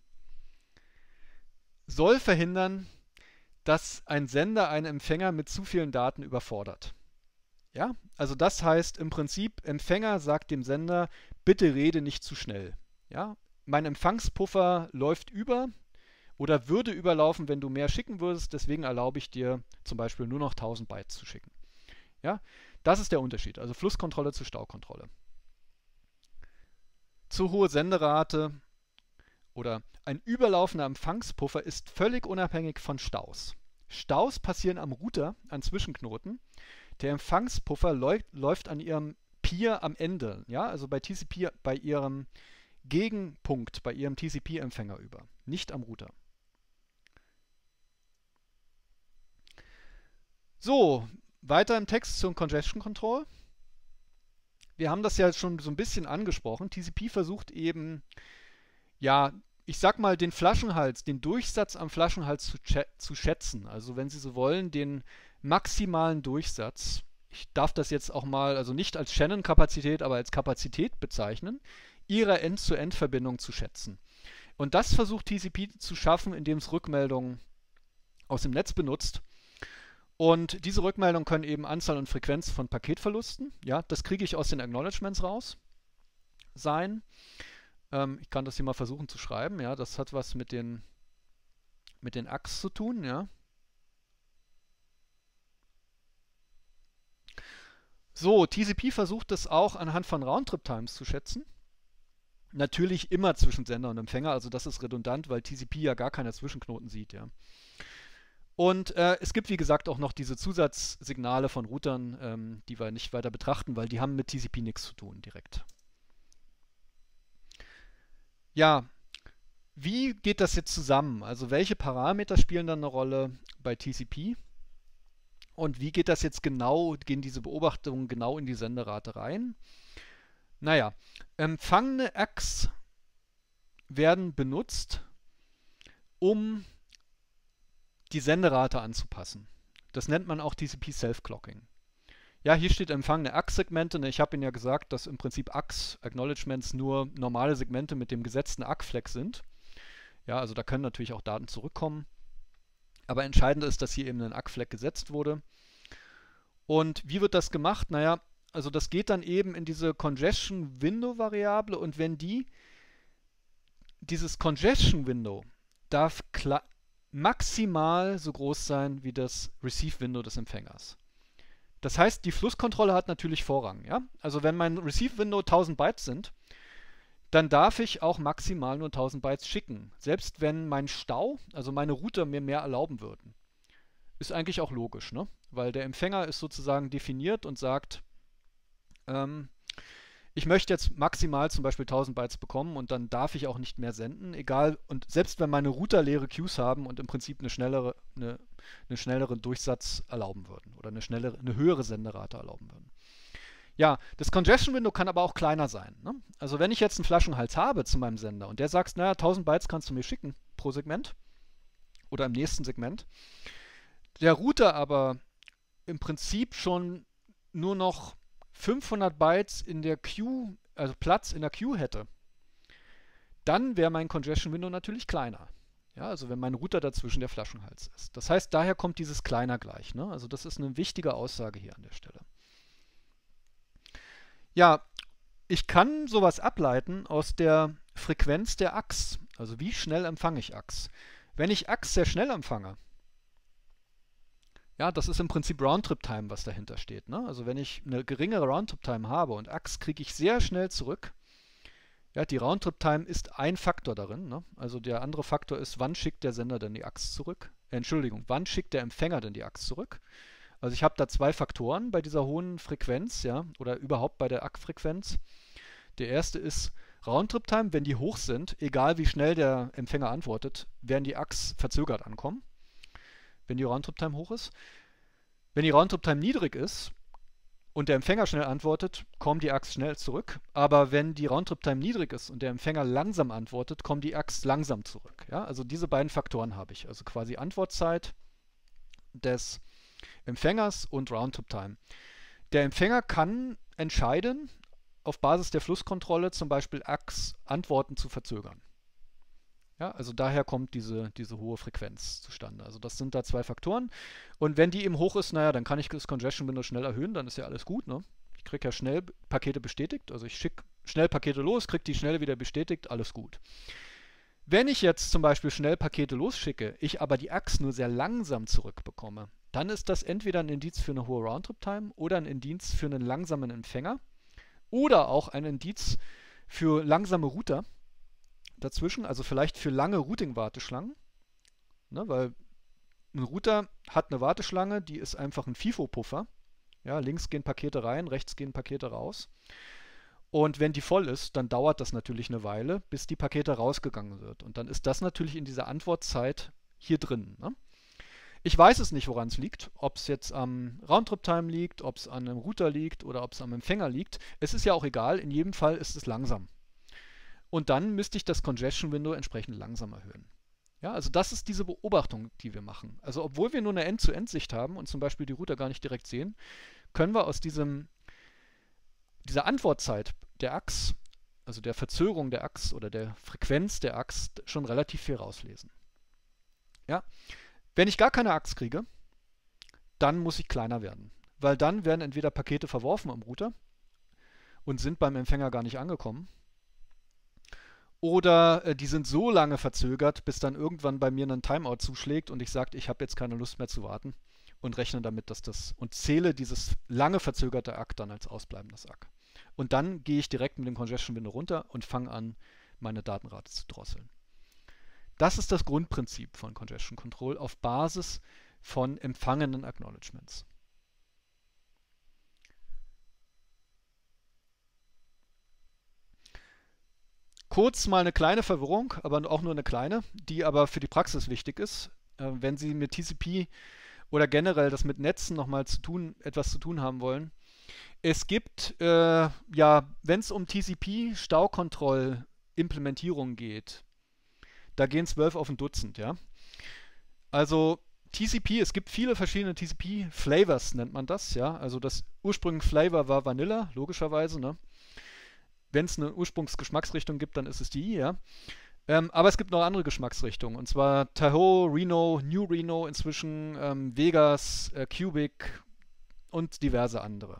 soll verhindern, dass ein Sender einen Empfänger mit zu vielen Daten überfordert. Ja, also das heißt im Prinzip, Empfänger sagt dem Sender, bitte rede nicht zu schnell. Ja, mein Empfangspuffer läuft über oder würde überlaufen, wenn du mehr schicken würdest, deswegen erlaube ich dir zum Beispiel nur noch 1000 Bytes zu schicken. Ja, das ist der Unterschied, also Flusskontrolle zu Staukontrolle. Zu hohe Senderate oder ein überlaufender Empfangspuffer ist völlig unabhängig von Staus. Staus passieren am Router, an Zwischenknoten. Der Empfangspuffer läuft an ihrem Peer am Ende, ja, also bei TCP bei ihrem Gegenpunkt, bei ihrem TCP-Empfänger über, nicht am Router. So, weiter im Text zum Congestion Control. Wir haben das ja schon so ein bisschen angesprochen. TCP versucht eben, ja, ich sag mal, den Flaschenhals, den Durchsatz am Flaschenhals zu schätzen. Also wenn Sie so wollen, den maximalen Durchsatz. Ich darf das jetzt auch mal, also nicht als Shannon-Kapazität, aber als Kapazität bezeichnen, Ihrer End-zu-End-Verbindung zu schätzen. Und das versucht TCP zu schaffen, indem es Rückmeldungen aus dem Netz benutzt. Und diese Rückmeldungen können eben Anzahl und Frequenz von Paketverlusten, ja, das kriege ich aus den Acknowledgements raus, sein. Ich kann das hier mal versuchen zu schreiben, ja, das hat was mit den ACKs zu tun, ja. So, TCP versucht das auch anhand von Roundtrip-Times zu schätzen. Natürlich immer zwischen Sender und Empfänger, also das ist redundant, weil TCP ja gar keine Zwischenknoten sieht, ja. Und es gibt, wie gesagt, auch noch diese Zusatzsignale von Routern, die wir nicht weiter betrachten, weil die haben mit TCP nichts zu tun direkt. Ja, wie geht das jetzt zusammen? Also welche Parameter spielen dann eine Rolle bei TCP? Und wie geht das jetzt genau, gehen diese Beobachtungen genau in die Senderate rein? Naja, empfangene ACKs werden benutzt, um die Senderate anzupassen. Das nennt man auch TCP Self-Clocking. Ja, hier steht empfangene ACK-Segmente. Ich habe Ihnen ja gesagt, dass im Prinzip ACKs, Acknowledgements, nur normale Segmente mit dem gesetzten ACK-Flag sind. Ja, also da können natürlich auch Daten zurückkommen. Aber entscheidend ist, dass hier eben ein ACK-Flag gesetzt wurde. Und wie wird das gemacht? Naja, also das geht dann eben in diese Congestion-Window-Variable, und wenn dieses Congestion-Window darf maximal so groß sein wie das Receive-Window des Empfängers. Das heißt, die Flusskontrolle hat natürlich Vorrang. Ja? Also wenn mein Receive-Window 1000 Bytes sind, dann darf ich auch maximal nur 1000 Bytes schicken. Selbst wenn mein Stau, also meine Router, mir mehr erlauben würden. Ist eigentlich auch logisch, ne? Weil der Empfänger ist sozusagen definiert und sagt, ich möchte jetzt maximal zum Beispiel 1000 Bytes bekommen und dann darf ich auch nicht mehr senden, egal, und selbst wenn meine Router leere Queues haben und im Prinzip eine schnellere Durchsatz erlauben würden oder eine höhere Senderate erlauben würden. Ja, das Congestion Window kann aber auch kleiner sein. Ne? Also wenn ich jetzt einen Flaschenhals habe zu meinem Sender und der sagt, naja, 1000 Bytes kannst du mir schicken pro Segment oder im nächsten Segment, der Router aber im Prinzip schon nur noch 500 Bytes in der Queue, also Platz in der Queue hätte, dann wäre mein Congestion Window natürlich kleiner. Ja, also wenn mein Router dazwischen der Flaschenhals ist. Das heißt, daher kommt dieses kleiner gleich. Ne? Also das ist eine wichtige Aussage hier an der Stelle. Ja, ich kann sowas ableiten aus der Frequenz der AX. Also wie schnell empfange ich AX? Wenn ich AX sehr schnell empfange, ja, das ist im Prinzip Roundtrip-Time, was dahinter steht. Ne? Also wenn ich eine geringere Roundtrip-Time habe und AX kriege ich sehr schnell zurück, ja, die Roundtrip-Time ist ein Faktor darin. Ne? Also der andere Faktor ist, wann schickt der Sender denn die AX zurück? Entschuldigung, wann schickt der Empfänger denn die AX zurück? Also ich habe da zwei Faktoren bei dieser hohen Frequenz, ja, oder überhaupt bei der ACK-Frequenz. Der erste ist Roundtrip-Time. Wenn die hoch sind, egal wie schnell der Empfänger antwortet, werden die ACKs verzögert ankommen, wenn die Roundtrip-Time hoch ist. Wenn die Roundtrip-Time niedrig ist und der Empfänger schnell antwortet, kommen die ACKs schnell zurück. Aber wenn die Roundtrip-Time niedrig ist und der Empfänger langsam antwortet, kommen die ACKs langsam zurück. Ja? Also diese beiden Faktoren habe ich. Also quasi Antwortzeit des Empfängers und Roundtrip-Time. Der Empfänger kann entscheiden, auf Basis der Flusskontrolle zum Beispiel ACKs Antworten zu verzögern. Ja, also daher kommt diese hohe Frequenz zustande. Also das sind da zwei Faktoren. Und wenn die eben hoch ist, naja, dann kann ich das Congestion Window schnell erhöhen, dann ist ja alles gut. Ne? Ich kriege ja schnell Pakete bestätigt. Also ich schicke schnell Pakete los, kriege die schnell wieder bestätigt, alles gut. Wenn ich jetzt zum Beispiel schnell Pakete losschicke, ich aber die ACKs nur sehr langsam zurückbekomme, dann ist das entweder ein Indiz für eine hohe Roundtrip-Time oder ein Indiz für einen langsamen Empfänger oder auch ein Indiz für langsame Router dazwischen, also vielleicht für lange Routing-Warteschlangen, ne, weil ein Router hat eine Warteschlange, die ist einfach ein FIFO-Puffer. Ja, links gehen Pakete rein, rechts gehen Pakete raus. Und wenn die voll ist, dann dauert das natürlich eine Weile, bis die Pakete rausgegangen wird. Und dann ist das natürlich in dieser Antwortzeit hier drin. Ne? Ich weiß es nicht, woran es liegt. Ob es jetzt am Roundtrip-Time liegt, ob es an einem Router liegt oder ob es am Empfänger liegt. Es ist ja auch egal, in jedem Fall ist es langsam. Und dann müsste ich das Congestion Window entsprechend langsam erhöhen. Ja, also das ist diese Beobachtung, die wir machen. Also obwohl wir nur eine End-zu-End-Sicht haben und zum Beispiel die Router gar nicht direkt sehen, können wir aus dieser Antwortzeit der ACKs, also der Verzögerung der ACKs oder der Frequenz der ACKs, schon relativ viel rauslesen. Ja, wenn ich gar keine ACKs kriege, dann muss ich kleiner werden, weil dann werden entweder Pakete verworfen am Router und sind beim Empfänger gar nicht angekommen, oder die sind so lange verzögert, bis dann irgendwann bei mir ein Timeout zuschlägt und ich sage, ich habe jetzt keine Lust mehr zu warten und rechne damit, dass und zähle dieses lange verzögerte ACK dann als ausbleibendes ACK. Und dann gehe ich direkt mit dem Congestion Window runter und fange an, meine Datenrate zu drosseln. Das ist das Grundprinzip von Congestion Control auf Basis von empfangenen Acknowledgements. Kurz mal eine kleine Verwirrung, aber auch nur eine kleine, die aber für die Praxis wichtig ist. Wenn Sie mit TCP oder generell das mit Netzen nochmal etwas zu tun haben wollen. Es gibt, ja, wenn es um TCP-Staukontroll-Implementierung geht, da gehen 12 auf ein Dutzend, ja. Also TCP, es gibt viele verschiedene TCP-Flavors, nennt man das, ja. Also das ursprüngliche Flavor war Vanilla, logischerweise, ne. Wenn es eine Ursprungsgeschmacksrichtung gibt, dann ist es die, ja. Aber es gibt noch andere Geschmacksrichtungen, und zwar Tahoe, Reno, New Reno inzwischen, Vegas, Cubic und diverse andere.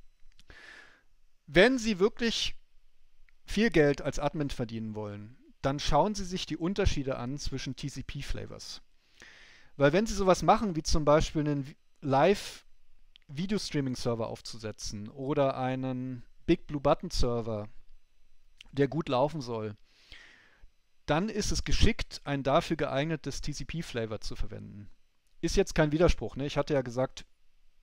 Wenn Sie wirklich viel Geld als Admin verdienen wollen, dann schauen Sie sich die Unterschiede an zwischen TCP-Flavors. Weil wenn Sie sowas machen, wie zum Beispiel einen Live-Video-Streaming-Server aufzusetzen oder einen Big Blue Button Server, der gut laufen soll, dann ist es geschickt, ein dafür geeignetes TCP-Flavor zu verwenden. Ist jetzt kein Widerspruch, ne? Ich hatte ja gesagt,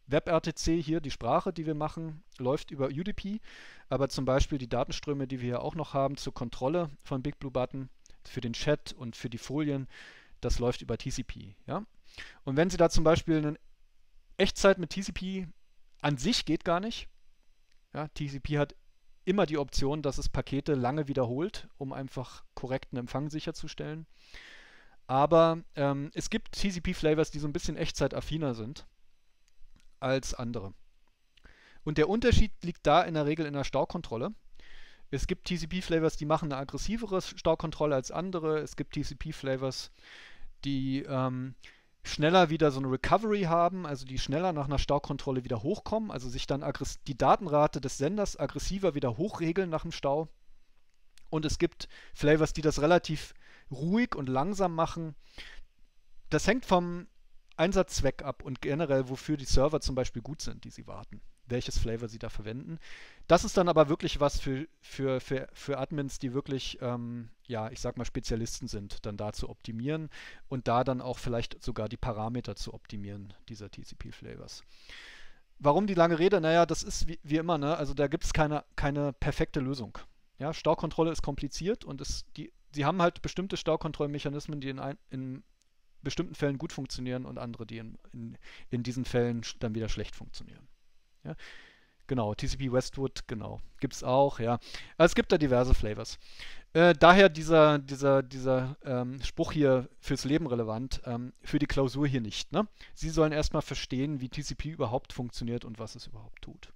WebRTC hier, die Sprache, die wir machen, läuft über UDP, aber zum Beispiel die Datenströme, die wir hier auch noch haben zur Kontrolle von BigBlueButton, für den Chat und für die Folien, das läuft über TCP. Ja? Und wenn Sie da zum Beispiel eine Echtzeit mit TCP an sich geht gar nicht. Ja, TCP hat immer die Option, dass es Pakete lange wiederholt, um einfach korrekten Empfang sicherzustellen. Aber es gibt TCP-Flavors, die so ein bisschen echtzeitaffiner sind als andere. Und der Unterschied liegt da in der Regel in der Staukontrolle. Es gibt TCP-Flavors, die machen eine aggressivere Staukontrolle als andere. Es gibt TCP-Flavors, die schneller wieder so eine Recovery haben, also die schneller nach einer Staukontrolle wieder hochkommen, also sich dann die Datenrate des Senders aggressiver wieder hochregeln nach dem Stau. Und es gibt Flavors, die das relativ ruhig und langsam machen. Das hängt vom Einsatzzweck ab und generell, wofür die Server zum Beispiel gut sind, die sie warten, welches Flavor sie da verwenden. Das ist dann aber wirklich was für Admins, die wirklich, ja, ich sag mal Spezialisten sind, dann da zu optimieren und da dann auch vielleicht sogar die Parameter zu optimieren, dieser TCP-Flavors. Warum die lange Rede? Naja, das ist wie immer, ne? Also da gibt es keine perfekte Lösung. Ja, Staukontrolle ist kompliziert und sie haben halt bestimmte Staukontrollmechanismen, die in bestimmten Fällen gut funktionieren und andere, die in diesen Fällen dann wieder schlecht funktionieren. Ja, genau, TCP Westwood, genau, gibt es auch, ja. Also es gibt da diverse Flavors. Daher dieser Spruch hier fürs Leben relevant, für die Klausur hier nicht. Ne? Sie sollen erstmal verstehen, wie TCP überhaupt funktioniert und was es überhaupt tut.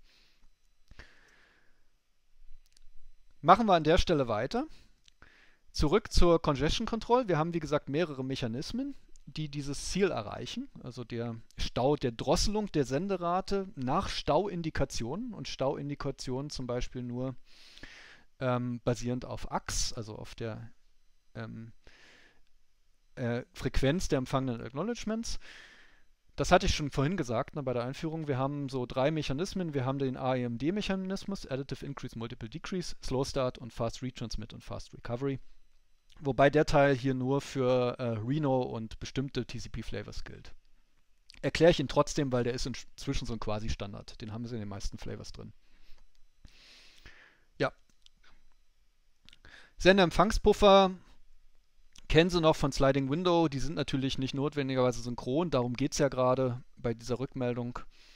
Machen wir an der Stelle weiter. Zurück zur Congestion Control. Wir haben, wie gesagt, mehrere Mechanismen, die dieses Ziel erreichen. Also der Drosselung der Senderate nach Stauindikationen. Und Stauindikationen zum Beispiel nur basierend auf AX, also auf der Frequenz der empfangenen Acknowledgements. Das hatte ich schon vorhin gesagt, ne, bei der Einführung. Wir haben so 3 Mechanismen. Wir haben den AEMD-Mechanismus, Additive Increase, Multiple Decrease, Slow Start und Fast Retransmit und Fast Recovery. Wobei der Teil hier nur für Reno und bestimmte TCP-Flavors gilt. Erkläre ich ihn trotzdem, weil der ist inzwischen so ein Quasi-Standard. Den haben sie in den meisten Flavors drin. Ja. Sender-Empfangspuffer kennen Sie noch von Sliding Window. Die sind natürlich nicht notwendigerweise synchron. Darum geht es ja gerade bei dieser Rückmeldung.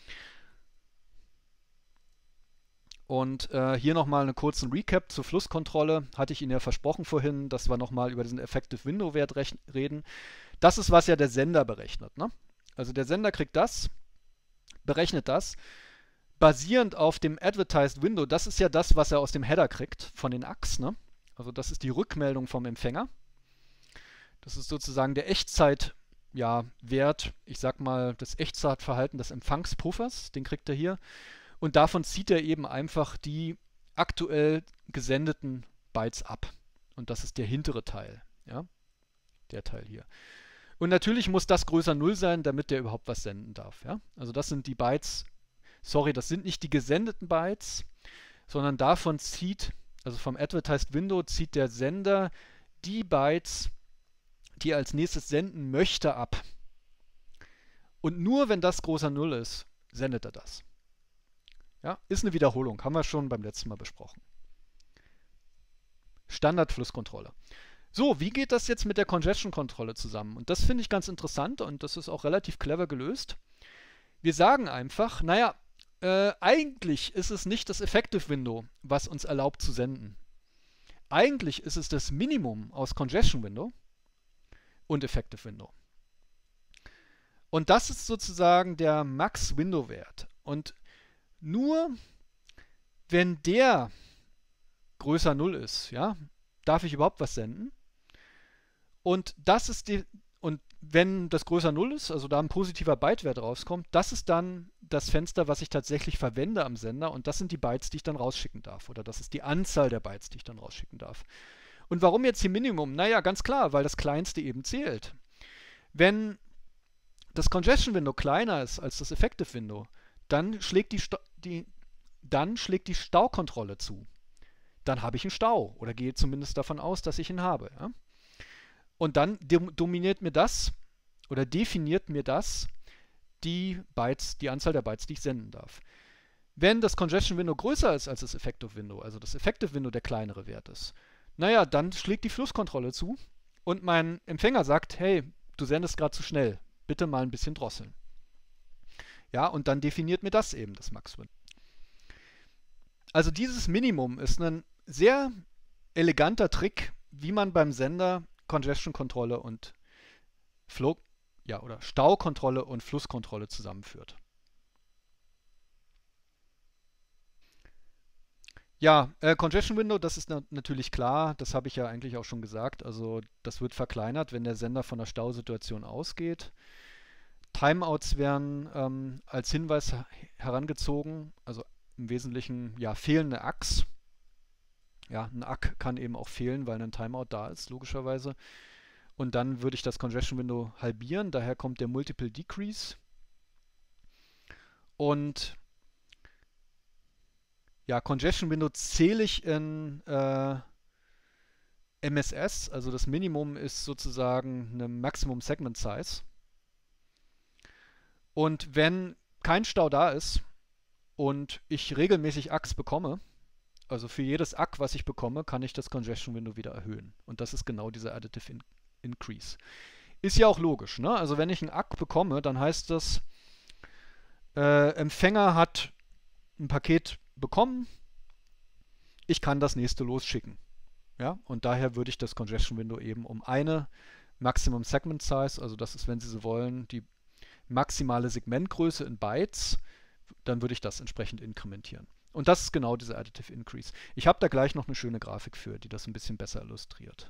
Und hier nochmal einen kurzen Recap zur Flusskontrolle. Hatte ich Ihnen ja versprochen vorhin, dass wir nochmal über diesen Effective Window Wert reden. Das ist, was ja der Sender berechnet. Ne? Also der Sender kriegt das, berechnet das, basierend auf dem Advertised Window. Das ist ja das, was er aus dem Header kriegt von den ACKs. Ne? Also das ist die Rückmeldung vom Empfänger. Das ist sozusagen der Echtzeit-Wert, ich sag mal, das Echtzeitverhalten des Empfangspuffers. Den kriegt er hier. Und davon zieht er eben einfach die aktuell gesendeten Bytes ab. Und das ist der hintere Teil. Ja? Der Teil hier. Und natürlich muss das größer 0 sein, damit der überhaupt was senden darf. Ja? Also das sind die Bytes, das sind nicht die gesendeten Bytes, sondern davon also vom Advertised Window zieht der Sender die Bytes, die er als nächstes senden möchte, ab. Und nur wenn das größer 0 ist, sendet er das. Ja, ist eine Wiederholung, haben wir schon beim letzten Mal besprochen. Standardflusskontrolle. So, wie geht das jetzt mit der Congestion-Kontrolle zusammen? Und das finde ich ganz interessant und das ist auch relativ clever gelöst. Wir sagen einfach, naja, eigentlich ist es nicht das Effective Window, was uns erlaubt zu senden. Eigentlich ist es das Minimum aus Congestion Window und Effective Window. Und das ist sozusagen der Max-Window-Wert. Und nur wenn der größer 0 ist, ja, darf ich überhaupt was senden. Und wenn das größer 0 ist, also da ein positiver Bytewert rauskommt, das ist dann das Fenster, was ich tatsächlich verwende am Sender. Und das sind die Bytes, die ich dann rausschicken darf. Oder das ist die Anzahl der Bytes, die ich dann rausschicken darf. Und warum jetzt hier Minimum? Naja, ganz klar, weil das Kleinste eben zählt. Wenn das Congestion Window kleiner ist als das Effective Window, dann schlägt die Staukontrolle zu. Dann habe ich einen Stau oder gehe zumindest davon aus, dass ich ihn habe. Ja? Und dann dominiert mir das oder definiert mir das die Bytes, die Anzahl der Bytes, die ich senden darf. Wenn das Congestion Window größer ist als das Effective Window, also das Effective Window der kleinere Wert ist, naja, dann schlägt die Flusskontrolle zu und mein Empfänger sagt, hey, du sendest gerade zu schnell, bitte mal ein bisschen drosseln. Ja, und dann definiert mir das eben das Max-Window. Also dieses Minimum ist ein sehr eleganter Trick, wie man beim Sender Congestion-Kontrolle und oder Staukontrolle und Flusskontrolle zusammenführt. Ja, Congestion Window, das ist natürlich klar, das habe ich ja eigentlich auch schon gesagt. Also das wird verkleinert, wenn der Sender von der Stausituation ausgeht. Timeouts werden als Hinweis herangezogen, also im Wesentlichen ja fehlende ACKs. Ja, ein ACK kann eben auch fehlen, weil ein Timeout da ist, logischerweise. Und dann würde ich das Congestion Window halbieren, daher kommt der Multiple Decrease. Und ja, Congestion Window zähle ich in MSS, also das Minimum ist sozusagen eine Maximum Segment Size. Und wenn kein Stau da ist und ich regelmäßig ACKs bekomme, also für jedes ACK, was ich bekomme, kann ich das Congestion Window wieder erhöhen. Und das ist genau dieser Additive Increase. Ist ja auch logisch, ne? Also wenn ich einen ACK bekomme, dann heißt das, Empfänger hat ein Paket bekommen, ich kann das nächste losschicken. Ja? Und daher würde ich das Congestion Window eben um eine Maximum Segment Size, also das ist, wenn Sie so wollen, die maximale Segmentgröße in Bytes, dann würde ich das entsprechend inkrementieren. Und das ist genau dieser Additive Increase. Ich habe da gleich noch eine schöne Grafik für, die das ein bisschen besser illustriert.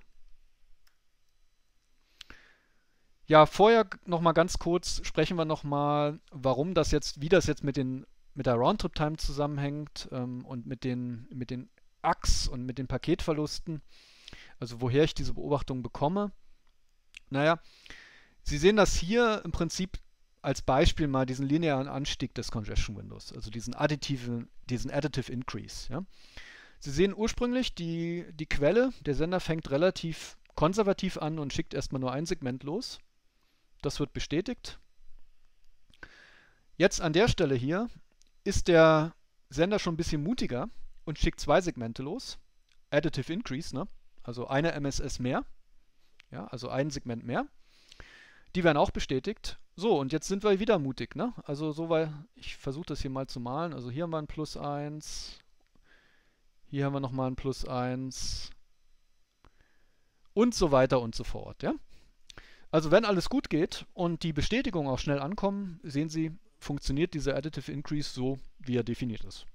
Ja, vorher nochmal ganz kurz sprechen wir nochmal, wie das jetzt mit der Roundtrip-Time zusammenhängt und mit den ACKs und mit den Paketverlusten, also woher ich diese Beobachtung bekomme. Naja, Sie sehen das hier im Prinzip als Beispiel mal diesen linearen Anstieg des Congestion Windows, also diesen Additive Increase. Ja. Sie sehen ursprünglich die Quelle, der Sender fängt relativ konservativ an und schickt erstmal nur ein Segment los. Das wird bestätigt. Jetzt an der Stelle hier ist der Sender schon ein bisschen mutiger und schickt 2 Segmente los. Additive Increase, ne? Also eine MSS mehr. Ja, also ein Segment mehr. Die werden auch bestätigt. So, und jetzt sind wir wieder mutig, ne? Also so, weil ich versuche das hier mal zu malen. Also hier haben wir ein +1. Hier haben wir nochmal ein +1. Und so weiter und so fort, ja? Also wenn alles gut geht und die Bestätigungen auch schnell ankommen, sehen Sie, funktioniert dieser Additive Increase so, wie er definiert ist.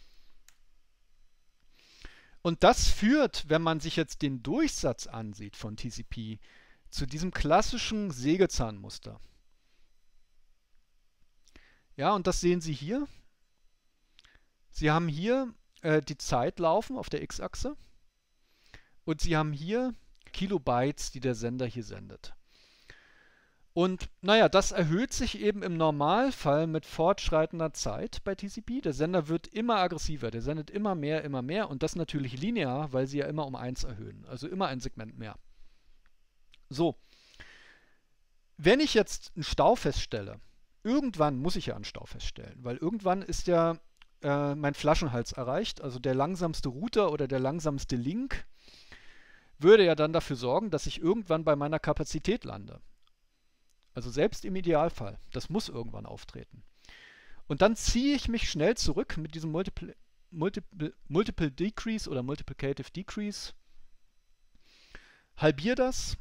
Und das führt, wenn man sich jetzt den Durchsatz ansieht von TCP, zu diesem klassischen Sägezahnmuster. Ja, und das sehen Sie hier. Sie haben hier die Zeit laufen auf der X-Achse und Sie haben hier Kilobytes, die der Sender hier sendet. Und naja, das erhöht sich eben im Normalfall mit fortschreitender Zeit bei TCP. Der Sender wird immer aggressiver, der sendet immer mehr und das natürlich linear, weil sie ja immer um 1 erhöhen, also immer ein Segment mehr. So, wenn ich jetzt einen Stau feststelle, irgendwann muss ich ja einen Stau feststellen, weil irgendwann ist ja mein Flaschenhals erreicht, also der langsamste Router oder der langsamste Link würde ja dann dafür sorgen, dass ich irgendwann bei meiner Kapazität lande. Also selbst im Idealfall. Das muss irgendwann auftreten. Und dann ziehe ich mich schnell zurück mit diesem Multiple Decrease oder Multiplicative Decrease. Halbiere das.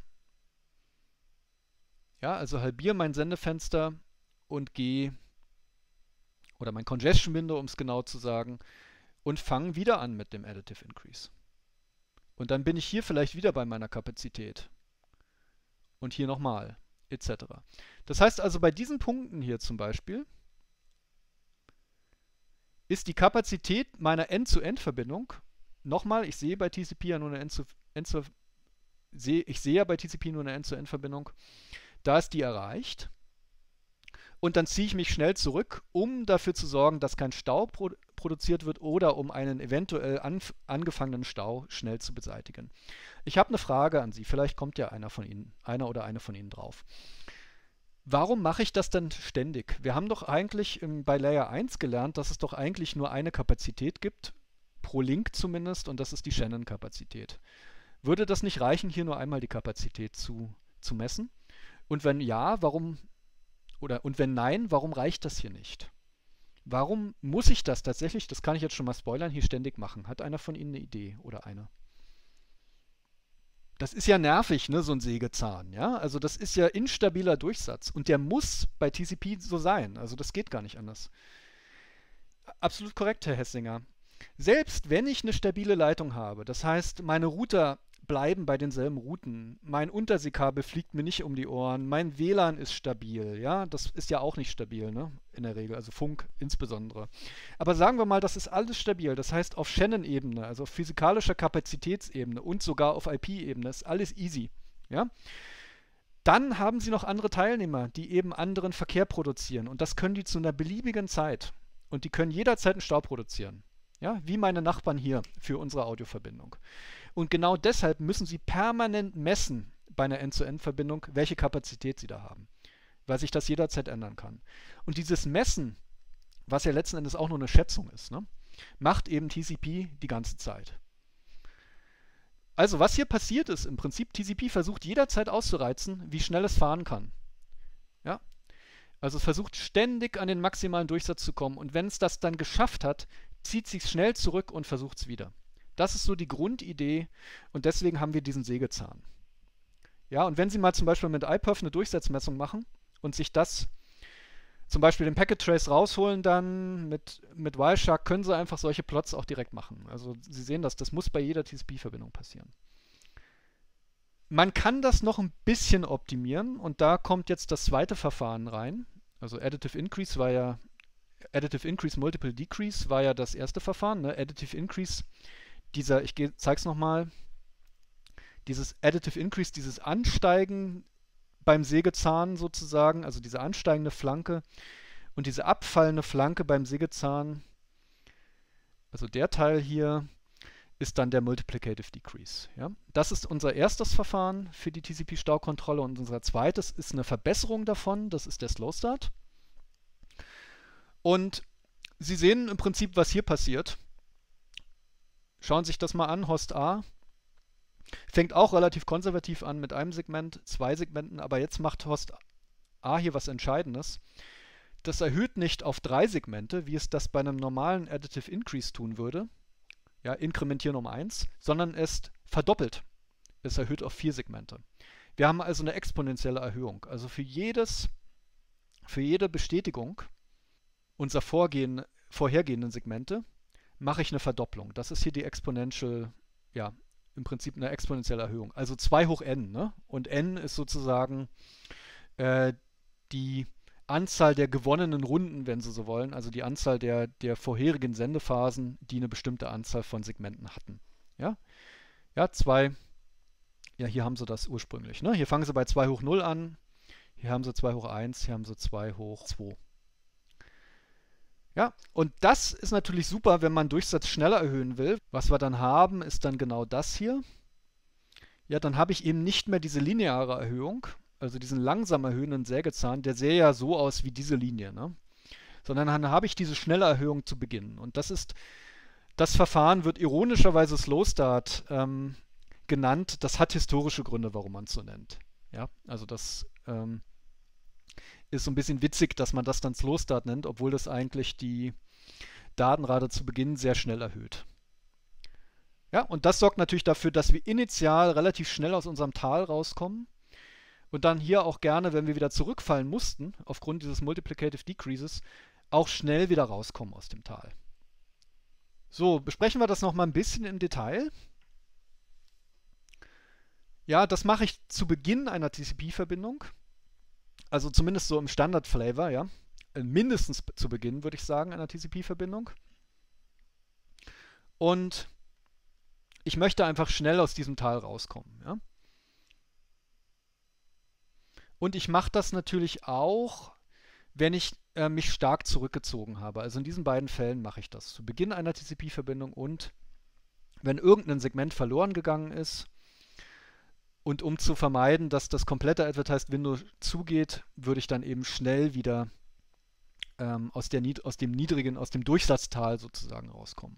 Ja, also halbiere mein Sendefenster und gehe, oder mein Congestion Window, um es genau zu sagen, und fange wieder an mit dem Additive Increase. Und dann bin ich hier vielleicht wieder bei meiner Kapazität. Und hier nochmal. Etc. Das heißt also, bei diesen Punkten hier zum Beispiel ist die Kapazität meiner End-zu-End-Verbindung, nochmal, ich sehe bei TCP ja nur eine End-zu-End-Verbindung, da ist die erreicht. Und dann ziehe ich mich schnell zurück, um dafür zu sorgen, dass kein Stau produziert wird oder um einen eventuell angefangenen Stau schnell zu beseitigen. Ich habe eine Frage an Sie, vielleicht kommt ja einer oder eine von Ihnen drauf. Warum mache ich das dann ständig? Wir haben doch eigentlich bei Layer 1 gelernt, dass es doch eigentlich nur eine Kapazität gibt, pro Link zumindest, und das ist die Shannon-Kapazität. Würde das nicht reichen, hier nur einmal die Kapazität zu messen? Und wenn ja, und wenn nein, warum reicht das hier nicht? Warum muss ich das tatsächlich, das kann ich jetzt schon mal spoilern, hier ständig machen? Hat einer von Ihnen eine Idee oder eine? Das ist ja nervig, ne, so ein Sägezahn, ja? Also das ist ja instabiler Durchsatz und der muss bei TCP so sein. Also das geht gar nicht anders. Absolut korrekt, Herr Hessinger. Selbst wenn ich eine stabile Leitung habe, das heißt, meine Router bleiben bei denselben Routen, mein Unterseekabel fliegt mir nicht um die Ohren, mein WLAN ist stabil, ja, das ist ja auch nicht stabil, ne, in der Regel, also Funk insbesondere. Aber sagen wir mal, das ist alles stabil, das heißt auf Shannon-Ebene, also auf physikalischer Kapazitätsebene und sogar auf IP-Ebene ist alles easy, ja. Dann haben Sie noch andere Teilnehmer, die eben anderen Verkehr produzieren und das können die zu einer beliebigen Zeit und die können jederzeit einen Stau produzieren. Ja, wie meine Nachbarn hier für unsere Audioverbindung. Und genau deshalb müssen Sie permanent messen bei einer End-zu-End-Verbindung, welche Kapazität Sie da haben, weil sich das jederzeit ändern kann. Und dieses Messen, was ja letzten Endes auch nur eine Schätzung ist, ne, macht eben TCP die ganze Zeit. Also was hier passiert ist, im Prinzip TCP versucht jederzeit auszureizen, wie schnell es fahren kann. Ja? Also es versucht ständig an den maximalen Durchsatz zu kommen und wenn es das dann geschafft hat, zieht sich schnell zurück und versucht es wieder. Das ist so die Grundidee und deswegen haben wir diesen Sägezahn. Ja, und wenn Sie mal zum Beispiel mit iPerf eine Durchsatzmessung machen und sich das, zum Beispiel den Packet Trace rausholen, dann mit Wireshark können Sie einfach solche Plots auch direkt machen. Also Sie sehen das muss bei jeder TCP-Verbindung passieren. Man kann das noch ein bisschen optimieren und da kommt jetzt das zweite Verfahren rein. Also Additive Increase Multiple Decrease war ja das erste Verfahren. Ne? Additive Increase, zeige es nochmal, dieses Additive Increase, dieses Ansteigen beim Sägezahn sozusagen, also diese ansteigende Flanke und diese abfallende Flanke beim Sägezahn, also der Teil hier, ist dann der Multiplicative Decrease. Ja? Das ist unser erstes Verfahren für die TCP-Staukontrolle und unser zweites ist eine Verbesserung davon, das ist der Slow Start. Und Sie sehen im Prinzip, was hier passiert. Schauen Sie sich das mal an, Host A. Fängt auch relativ konservativ an mit einem Segment, 2 Segmenten, aber jetzt macht Host A hier was Entscheidendes. Das erhöht nicht auf 3 Segmente, wie es das bei einem normalen Additive Increase tun würde, ja, inkrementieren um 1, sondern es verdoppelt. Es erhöht auf 4 Segmente. Wir haben also eine exponentielle Erhöhung. Also für jede Bestätigung unserer vorhergehenden Segmente mache ich eine Verdopplung. Das ist hier die Exponential, ja, im Prinzip eine exponentielle Erhöhung. Also 2 hoch n, ne? Und n ist sozusagen die Anzahl der gewonnenen Runden, wenn Sie so wollen, also die Anzahl der vorherigen Sendephasen, die eine bestimmte Anzahl von Segmenten hatten. Ja, ja, 2, ja, hier haben Sie das ursprünglich. Ne? Hier fangen Sie bei 2 hoch 0 an, hier haben Sie 2 hoch 1, hier haben Sie 2 hoch 2. Ja, und das ist natürlich super, wenn man Durchsatz schneller erhöhen will. Was wir dann haben, ist dann genau das hier. Ja, dann habe ich eben nicht mehr diese lineare Erhöhung, also diesen langsam erhöhenden Sägezahn, der sähe ja so aus wie diese Linie, ne? Sondern dann habe ich diese schnelle Erhöhung zu Beginn. Und das Verfahren wird ironischerweise Slow Start genannt. Das hat historische Gründe, warum man es so nennt. Ja, also das ist so ein bisschen witzig, dass man das dann Slow Start nennt, obwohl das eigentlich die Datenrate zu Beginn sehr schnell erhöht. Ja, und das sorgt natürlich dafür, dass wir initial relativ schnell aus unserem Tal rauskommen und dann hier auch gerne, wenn wir wieder zurückfallen mussten, aufgrund dieses Multiplicative Decreases, auch schnell wieder rauskommen aus dem Tal. So, besprechen wir das nochmal ein bisschen im Detail. Ja, das mache ich zu Beginn einer TCP-Verbindung. Also zumindest so im Standard-Flavor, ja. Mindestens zu Beginn, würde ich sagen, einer TCP-Verbindung. Und ich möchte einfach schnell aus diesem Tal rauskommen, ja. Und ich mache das natürlich auch, wenn ich mich stark zurückgezogen habe. Also in diesen beiden Fällen mache ich das. Zu Beginn einer TCP-Verbindung und wenn irgendein Segment verloren gegangen ist, Und um zu vermeiden, dass das komplette Advertised Window zugeht, würde ich dann eben schnell wieder aus dem Durchsatztal sozusagen rauskommen.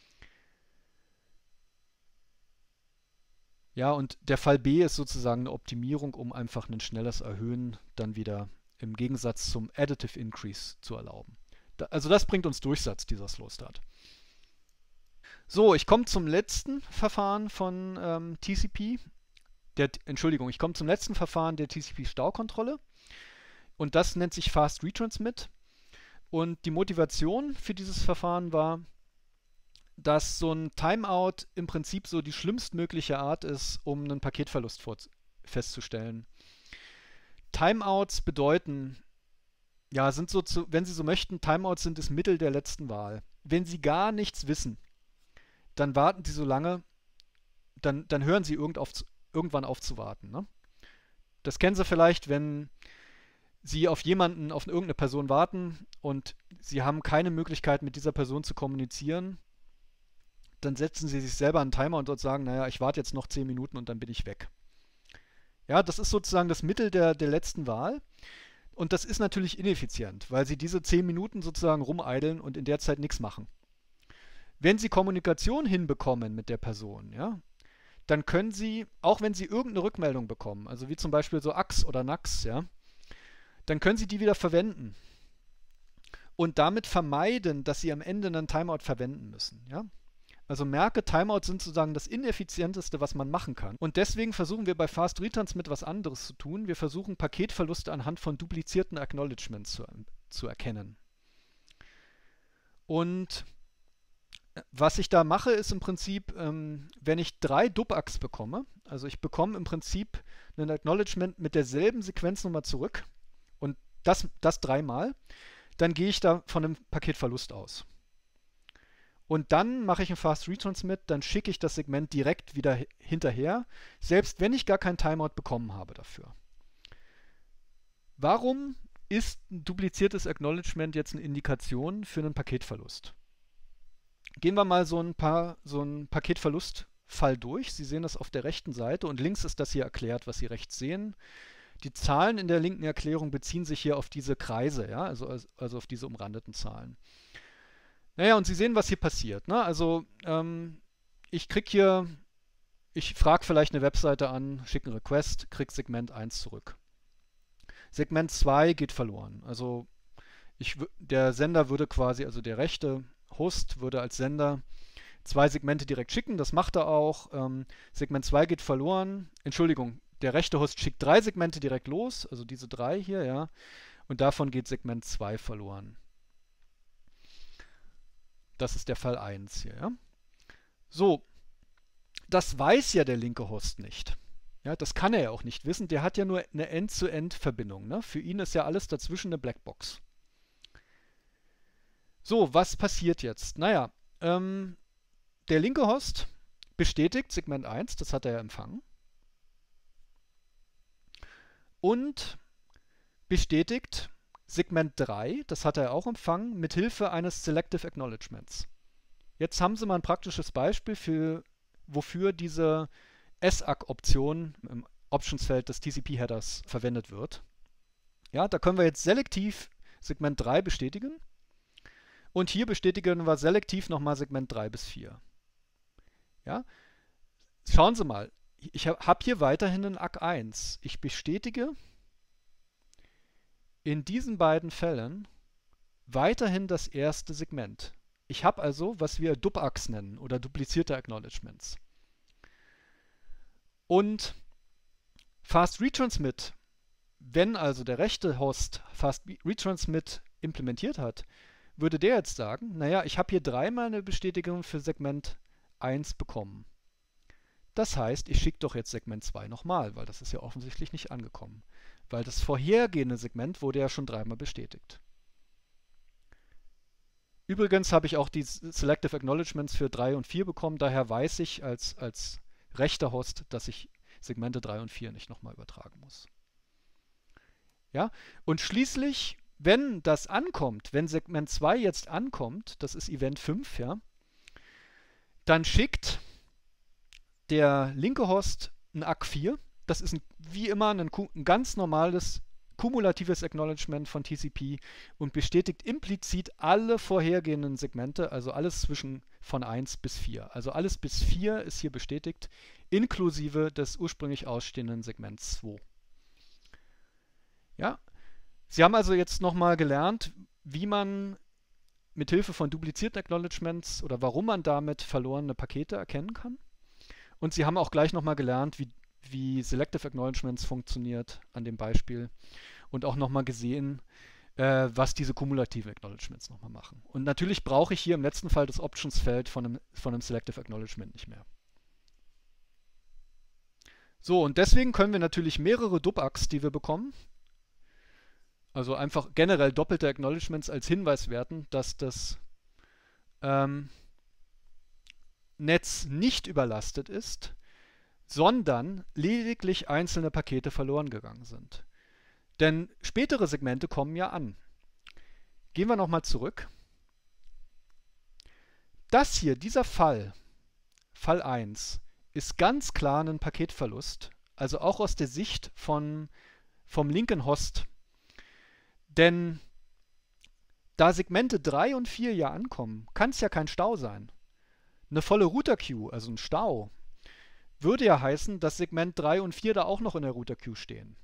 Ja, und der Fall B ist sozusagen eine Optimierung, um einfach ein schnelles Erhöhen dann wieder im Gegensatz zum Additive Increase zu erlauben. Also das bringt uns Durchsatz, dieser Slow Start. So, ich komme zum letzten Verfahren von TCP. Ich komme zum letzten Verfahren der TCP-Staukontrolle. Und das nennt sich Fast Retransmit. Und die Motivation für dieses Verfahren war, dass so ein Timeout im Prinzip so die schlimmstmögliche Art ist, um einen Paketverlust festzustellen. Timeouts bedeuten, ja, sind so, wenn Sie so möchten, Timeouts sind das Mittel der letzten Wahl. Wenn Sie gar nichts wissen, dann warten Sie so lange, dann hören Sie irgendwann auf zu warten. Ne? Das kennen Sie vielleicht, wenn Sie auf irgendeine Person warten und Sie haben keine Möglichkeit, mit dieser Person zu kommunizieren, dann setzen Sie sich selber einen Timer und dort sagen, naja, ich warte jetzt noch 10 Minuten und dann bin ich weg. Ja, das ist sozusagen das Mittel der letzten Wahl. Und das ist natürlich ineffizient, weil Sie diese 10 Minuten sozusagen rumeideln und in der Zeit nichts machen. Wenn Sie Kommunikation hinbekommen mit der Person, ja, dann können Sie, auch wenn Sie irgendeine Rückmeldung bekommen, also wie zum Beispiel so AX oder NAX, ja, dann können Sie die wieder verwenden. Und damit vermeiden, dass Sie am Ende einen Timeout verwenden müssen. Ja? Also merke, Timeouts sind sozusagen das ineffizienteste, was man machen kann. Und deswegen versuchen wir bei Fast Retransmit was anderes zu tun. Wir versuchen Paketverluste anhand von duplizierten Acknowledgements zu erkennen. Und was ich da mache, ist im Prinzip, wenn ich 3 Dupacks bekomme, also ich bekomme im Prinzip ein Acknowledgement mit derselben Sequenznummer zurück und das 3-mal, dann gehe ich da von einem Paketverlust aus. Und dann mache ich ein Fast Retransmit, dann schicke ich das Segment direkt wieder hinterher, selbst wenn ich gar kein Timeout bekommen habe dafür. Warum ist ein dupliziertes Acknowledgement jetzt eine Indikation für einen Paketverlust? Gehen wir mal so einen Paketverlustfall durch. Sie sehen das auf der rechten Seite und links ist das hier erklärt, was Sie rechts sehen. Die Zahlen in der linken Erklärung beziehen sich hier auf diese Kreise, ja? also auf diese umrandeten Zahlen. Naja, und Sie sehen, was hier passiert. Ne? Also ich frage vielleicht eine Webseite an, schicke einen Request, kriege Segment 1 zurück. Segment 2 geht verloren. Also der Sender würde quasi, also der rechte Host würde als Sender 2 Segmente direkt schicken, das macht er auch. Segment 2 geht verloren. Entschuldigung, der rechte Host schickt 3 Segmente direkt los, also diese 3 hier, ja. Und davon geht Segment 2 verloren. Das ist der Fall 1 hier, ja. So, das weiß ja der linke Host nicht. Ja, das kann er ja auch nicht wissen. Der hat ja nur eine End-zu-End-Verbindung. Ne? Für ihn ist ja alles dazwischen eine Blackbox. So, was passiert jetzt? Naja, der linke Host bestätigt Segment 1, das hat er ja empfangen. Und bestätigt Segment 3, das hat er auch empfangen, mit Hilfe eines Selective Acknowledgements. Jetzt haben Sie mal ein praktisches Beispiel wofür diese SAC-Option im Optionsfeld des TCP-Headers verwendet wird. Ja, da können wir jetzt selektiv Segment 3 bestätigen. Und hier bestätigen wir selektiv nochmal Segment 3 bis 4. Ja? Schauen Sie mal, ich habe hier weiterhin einen ACK1. Ich bestätige in diesen beiden Fällen weiterhin das erste Segment. Ich habe also, was wir Dupacks nennen oder duplizierte Acknowledgements. Und Fast Retransmit, wenn also der rechte Host Fast Retransmit implementiert hat, würde der jetzt sagen, naja, ich habe hier 3-mal eine Bestätigung für Segment 1 bekommen. Das heißt, ich schicke doch jetzt Segment 2 nochmal, weil das ist ja offensichtlich nicht angekommen. Weil das vorhergehende Segment wurde ja schon 3-mal bestätigt. Übrigens habe ich auch die Selective Acknowledgements für 3 und 4 bekommen, daher weiß ich als rechter Host, dass ich Segmente 3 und 4 nicht nochmal übertragen muss. Ja? Und schließlich, wenn das ankommt, wenn Segment 2 jetzt ankommt, das ist Event 5, ja, dann schickt der linke Host ein ACK4 Das ist wie immer ein ganz normales kumulatives Acknowledgement von TCP und bestätigt implizit alle vorhergehenden Segmente, also alles von 1 bis 4. Also alles bis 4 ist hier bestätigt, inklusive des ursprünglich ausstehenden Segments 2. Ja? Sie haben also jetzt nochmal gelernt, wie man mit Hilfe von duplizierten Acknowledgements oder warum man damit verlorene Pakete erkennen kann. Und Sie haben auch gleich nochmal gelernt, wie Selective Acknowledgements funktioniert an dem Beispiel und auch nochmal gesehen, was diese kumulativen Acknowledgements nochmal machen. Und natürlich brauche ich hier im letzten Fall das Options-Feld von einem Selective Acknowledgement nicht mehr. So, und deswegen können wir natürlich mehrere Dupacs, die wir bekommen, also einfach generell doppelte Acknowledgements als Hinweis werten, dass das Netz nicht überlastet ist, sondern lediglich einzelne Pakete verloren gegangen sind. Denn spätere Segmente kommen ja an. Gehen wir nochmal zurück. Das hier, dieser Fall 1, ist ganz klar ein Paketverlust, also auch aus der Sicht vom linken Host. Denn da Segmente 3 und 4 ja ankommen, kann es ja kein Stau sein. Eine volle Router-Queue, also ein Stau, würde ja heißen, dass Segment 3 und 4 da auch noch in der Router-Queue stehen.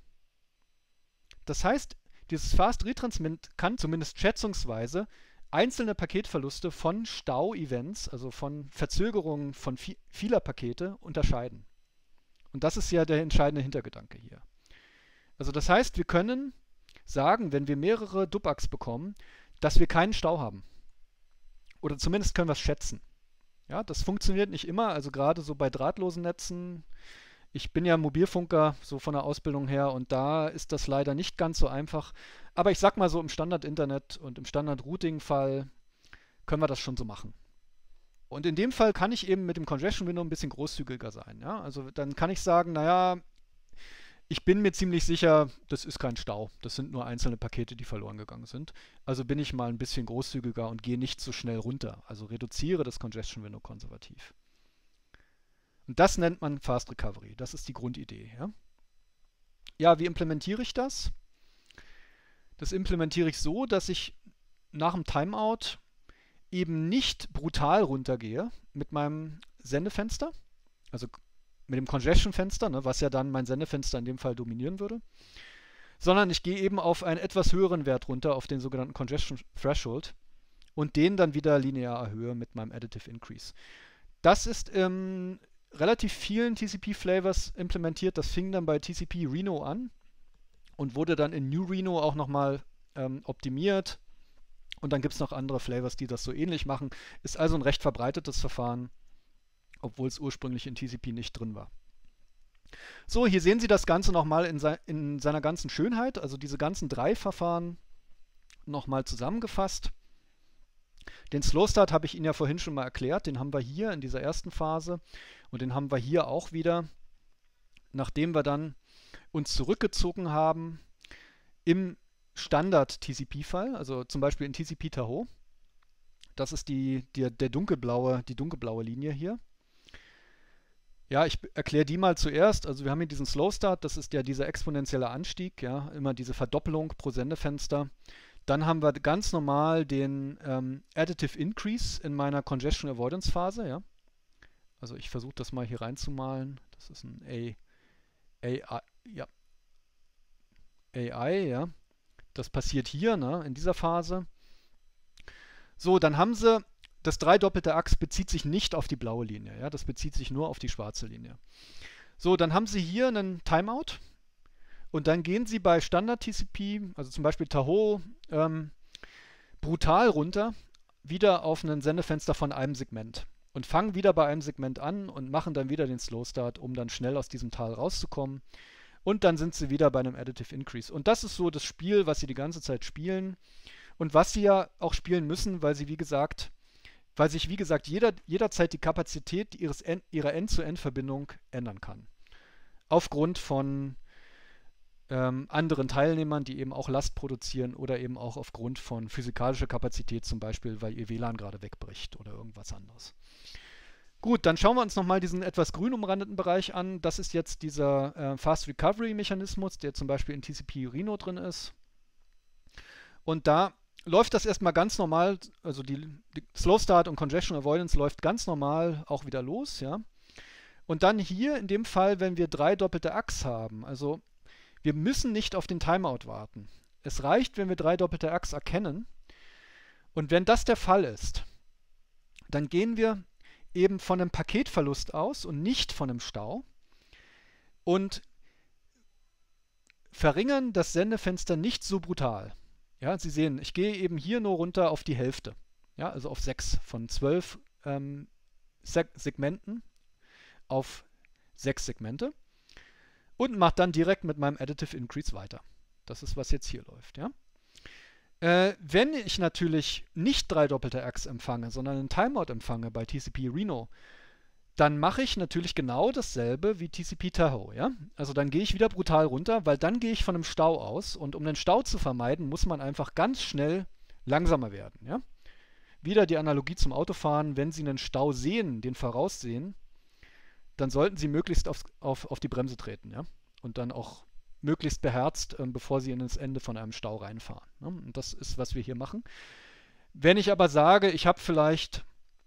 Das heißt, dieses Fast Retransmit kann zumindest schätzungsweise einzelne Paketverluste von Stau-Events, also von Verzögerungen von vieler Pakete, unterscheiden. Und das ist ja der entscheidende Hintergedanke hier. Also das heißt, wir können sagen, wenn wir mehrere Dupacs bekommen, dass wir keinen Stau haben. Oder zumindest können wir es schätzen. Ja, das funktioniert nicht immer, also gerade so bei drahtlosen Netzen. Ich bin ja Mobilfunker, so von der Ausbildung her, und da ist das leider nicht ganz so einfach. Aber ich sag mal so, im Standard-Internet und im Standard-Routing-Fall können wir das schon so machen. Und in dem Fall kann ich eben mit dem Congestion Window ein bisschen großzügiger sein. Ja? Also dann kann ich sagen, naja, ich bin mir ziemlich sicher, das ist kein Stau. Das sind nur einzelne Pakete, die verloren gegangen sind. Also bin ich mal ein bisschen großzügiger und gehe nicht so schnell runter. Also reduziere das Congestion Window konservativ. Und das nennt man Fast Recovery. Das ist die Grundidee. Ja, ja, wie implementiere ich das? Das implementiere ich so, dass ich nach dem Timeout eben nicht brutal runtergehe mit meinem Sendefenster, also mit dem Congestion-Fenster, ne, was ja dann mein Sendefenster in dem Fall dominieren würde, sondern ich gehe eben auf einen etwas höheren Wert runter, auf den sogenannten Congestion Threshold, und den dann wieder linear erhöhe mit meinem Additive Increase. Das ist in relativ vielen TCP-Flavors implementiert. Das fing dann bei TCP Reno an und wurde dann in New Reno auch nochmal optimiert. Und dann gibt es noch andere Flavors, die das so ähnlich machen. Ist also ein recht verbreitetes Verfahren, obwohl es ursprünglich in TCP nicht drin war. So, hier sehen Sie das Ganze nochmal in seiner ganzen Schönheit, also diese ganzen 3 Verfahren nochmal zusammengefasst. Den Slow Start habe ich Ihnen ja vorhin schon mal erklärt, den haben wir hier in dieser ersten Phase und den haben wir hier auch wieder, nachdem wir dann uns zurückgezogen haben im Standard-TCP-Fall, also zum Beispiel in TCP Tahoe. Das ist die dunkelblaue Linie hier. Ja, ich erkläre die mal zuerst. Also wir haben hier diesen Slow Start, das ist ja dieser exponentielle Anstieg, ja, immer diese Verdoppelung pro Sendefenster. Dann haben wir ganz normal den Additive Increase in meiner Congestion Avoidance Phase, ja. Also ich versuche das mal hier reinzumalen. Das ist ein AI, ja. Das passiert hier, ne, in dieser Phase. So, dann haben Sie das 3-doppelte Achs bezieht sich nicht auf die blaue Linie, ja, das bezieht sich nur auf die schwarze Linie. So, dann haben Sie hier einen Timeout und dann gehen Sie bei Standard-TCP, also zum Beispiel Tahoe, brutal runter, wieder auf ein Sendefenster von einem Segment und fangen wieder bei einem Segment an und machen dann wieder den Slow Start, um dann schnell aus diesem Tal rauszukommen. Und dann sind Sie wieder bei einem Additive Increase. Und das ist so das Spiel, was Sie die ganze Zeit spielen und was Sie ja auch spielen müssen, weil sich wie gesagt jederzeit die Kapazität ihrer End-zu-End-Verbindung ändern kann. Aufgrund von anderen Teilnehmern, die eben auch Last produzieren oder eben auch aufgrund von physikalischer Kapazität, zum Beispiel, weil ihr WLAN gerade wegbricht oder irgendwas anderes. Gut, dann schauen wir uns nochmal diesen etwas grün umrandeten Bereich an. Das ist jetzt dieser Fast Recovery Mechanismus, der zum Beispiel in TCP Reno drin ist. Und da läuft das erstmal ganz normal, also die Slow Start und Congestion Avoidance läuft ganz normal auch wieder los, ja. Und dann hier in dem Fall, wenn wir 3 doppelte Acks haben, also wir müssen nicht auf den Timeout warten. Es reicht, wenn wir 3 doppelte Acks erkennen. Und wenn das der Fall ist, dann gehen wir eben von einem Paketverlust aus und nicht von einem Stau und verringern das Sendefenster nicht so brutal. Ja, Sie sehen, ich gehe eben hier nur runter auf die Hälfte, ja, also auf 6 von 12 Segmenten auf 6 Segmente und mache dann direkt mit meinem Additive Increase weiter. Das ist, was jetzt hier läuft. Ja? Wenn ich natürlich nicht 3 doppelte Acks empfange, sondern einen Timeout empfange bei TCP Reno, dann mache ich natürlich genau dasselbe wie TCP Tahoe. Ja? Also dann gehe ich wieder brutal runter, weil dann gehe ich von einem Stau aus und um den Stau zu vermeiden, muss man einfach ganz schnell langsamer werden. Ja? Wieder die Analogie zum Autofahren, wenn Sie einen Stau sehen, den voraussehen, dann sollten Sie möglichst auf die Bremse treten, ja? Und dann auch möglichst beherzt, bevor Sie in das Ende von einem Stau reinfahren. Ne? Und das ist, was wir hier machen. Wenn ich aber sage, ich habe vielleicht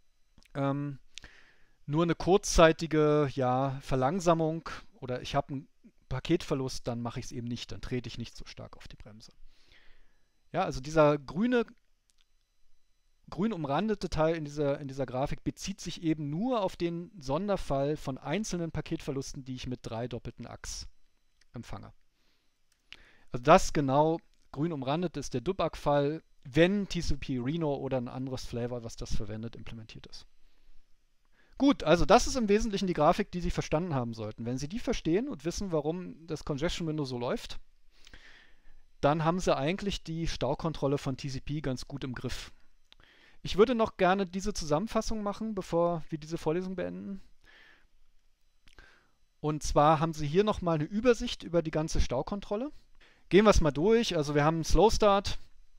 nur eine kurzzeitige Verlangsamung oder ich habe einen Paketverlust, dann mache ich es eben nicht, dann trete ich nicht so stark auf die Bremse. Ja, also dieser grün umrandete Teil in dieser Grafik bezieht sich eben nur auf den Sonderfall von einzelnen Paketverlusten, die ich mit 3 doppelten Acks empfange. Also das genau grün umrandet ist der Dubak-Fall, wenn TCP Reno oder ein anderes Flavor, was das verwendet, implementiert ist. Gut, also das ist im Wesentlichen die Grafik, die Sie verstanden haben sollten. Wenn Sie die verstehen und wissen, warum das Congestion Window so läuft, dann haben Sie eigentlich die Staukontrolle von TCP ganz gut im Griff. Ich würde noch gerne diese Zusammenfassung machen, bevor wir diese Vorlesung beenden. Und zwar haben Sie hier nochmal eine Übersicht über die ganze Staukontrolle. Gehen wir es mal durch. Also wir haben einen Slow Start.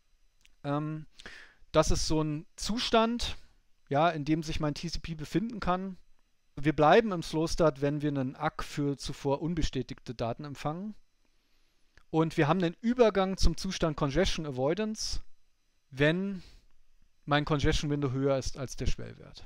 Das ist so ein Zustand, ja, in dem sich mein TCP befinden kann. Wir bleiben im Slow Start, wenn wir einen ACK für zuvor unbestätigte Daten empfangen. Und wir haben einen Übergang zum Zustand Congestion Avoidance, wenn mein Congestion Window höher ist als der Schwellwert.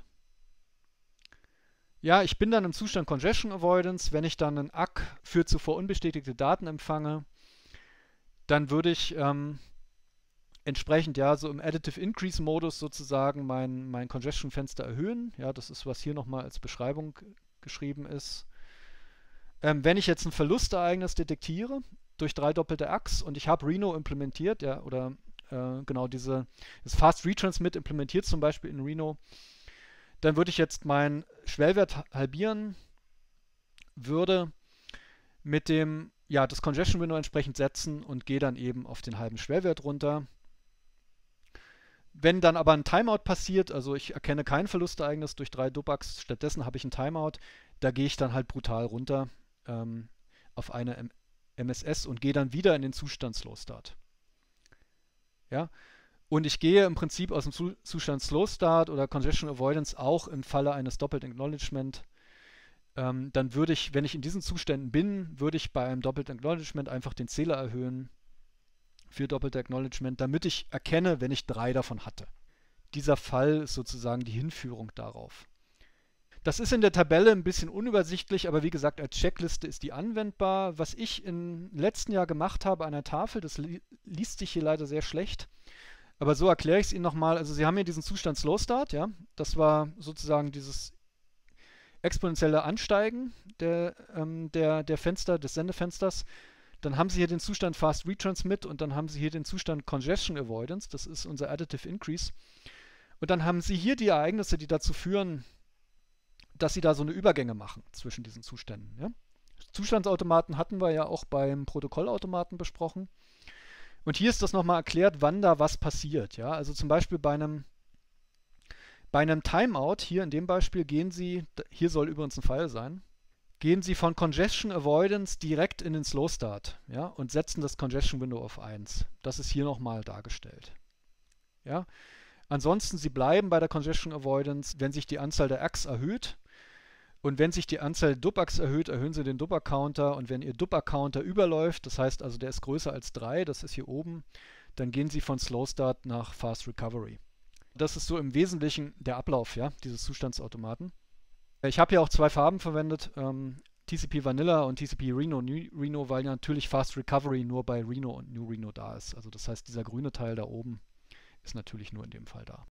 Ja, ich bin dann im Zustand Congestion Avoidance. Wenn ich dann einen ACK für zuvor unbestätigte Daten empfange, dann würde ich entsprechend so im Additive Increase Modus sozusagen mein Congestion Fenster erhöhen. Ja, das ist, was hier nochmal als Beschreibung geschrieben ist. Wenn ich jetzt ein Verlustereignis detektiere durch 3 doppelte Acks und ich habe Reno implementiert, ja, oder genau das Fast Retransmit implementiert zum Beispiel in Reno, dann würde ich jetzt meinen Schwellwert halbieren, würde mit dem das Congestion Window entsprechend setzen und gehe dann eben auf den halben Schwellwert runter. Wenn dann aber ein Timeout passiert, also ich erkenne kein Verlustereignis durch 3 Dubaks, stattdessen habe ich ein Timeout, da gehe ich dann halt brutal runter auf eine MSS und gehe dann wieder in den Zustand Slow Start. Ja? Und ich gehe im Prinzip aus dem Zustand Slow Start oder Congestion Avoidance auch im Falle eines Doppelten Acknowledgement. Dann würde ich, wenn ich in diesen Zuständen bin, würde ich bei einem Doppelten Acknowledgement einfach den Zähler erhöhen für doppelte Acknowledgement, damit ich erkenne, wenn ich 3 davon hatte. Dieser Fall ist sozusagen die Hinführung darauf. Das ist in der Tabelle ein bisschen unübersichtlich, aber wie gesagt, als Checkliste ist die anwendbar. Was ich im letzten Jahr gemacht habe an der Tafel, das liest sich hier leider sehr schlecht, aber so erkläre ich es Ihnen nochmal. Also Sie haben hier diesen Zustand Slow Start, ja, das war sozusagen dieses exponentielle Ansteigen der Fenster, des Sendefensters. Dann haben Sie hier den Zustand Fast Retransmit und dann haben Sie hier den Zustand Congestion Avoidance, das ist unser Additive Increase. Und dann haben Sie hier die Ereignisse, die dazu führen, dass Sie da so eine Übergänge machen zwischen diesen Zuständen. Ja? Zustandsautomaten hatten wir ja auch beim Protokollautomaten besprochen. Und hier ist das nochmal erklärt, wann da was passiert. Ja? Also zum Beispiel bei einem Timeout, hier in dem Beispiel gehen Sie, hier soll übrigens ein Pfeil sein, gehen Sie von Congestion Avoidance direkt in den Slow Start, ja, und setzen das Congestion Window auf 1. Das ist hier nochmal dargestellt. Ja? Ansonsten, Sie bleiben bei der Congestion Avoidance, wenn sich die Anzahl der ACKs erhöht. Und wenn sich die Anzahl der DUP-ACKs erhöht, erhöhen Sie den DUP-ACK-Counter. Und wenn Ihr DUP-ACK-Counter überläuft, das heißt also, der ist größer als 3, das ist hier oben, dann gehen Sie von Slow Start nach Fast Recovery. Das ist so im Wesentlichen der Ablauf, ja, dieses Zustandsautomaten. Ich habe hier auch 2 Farben verwendet, TCP Vanilla und TCP Reno, New Reno, weil ja natürlich Fast Recovery nur bei Reno und New Reno da ist. Also das heißt, dieser grüne Teil da oben ist natürlich nur in dem Fall da.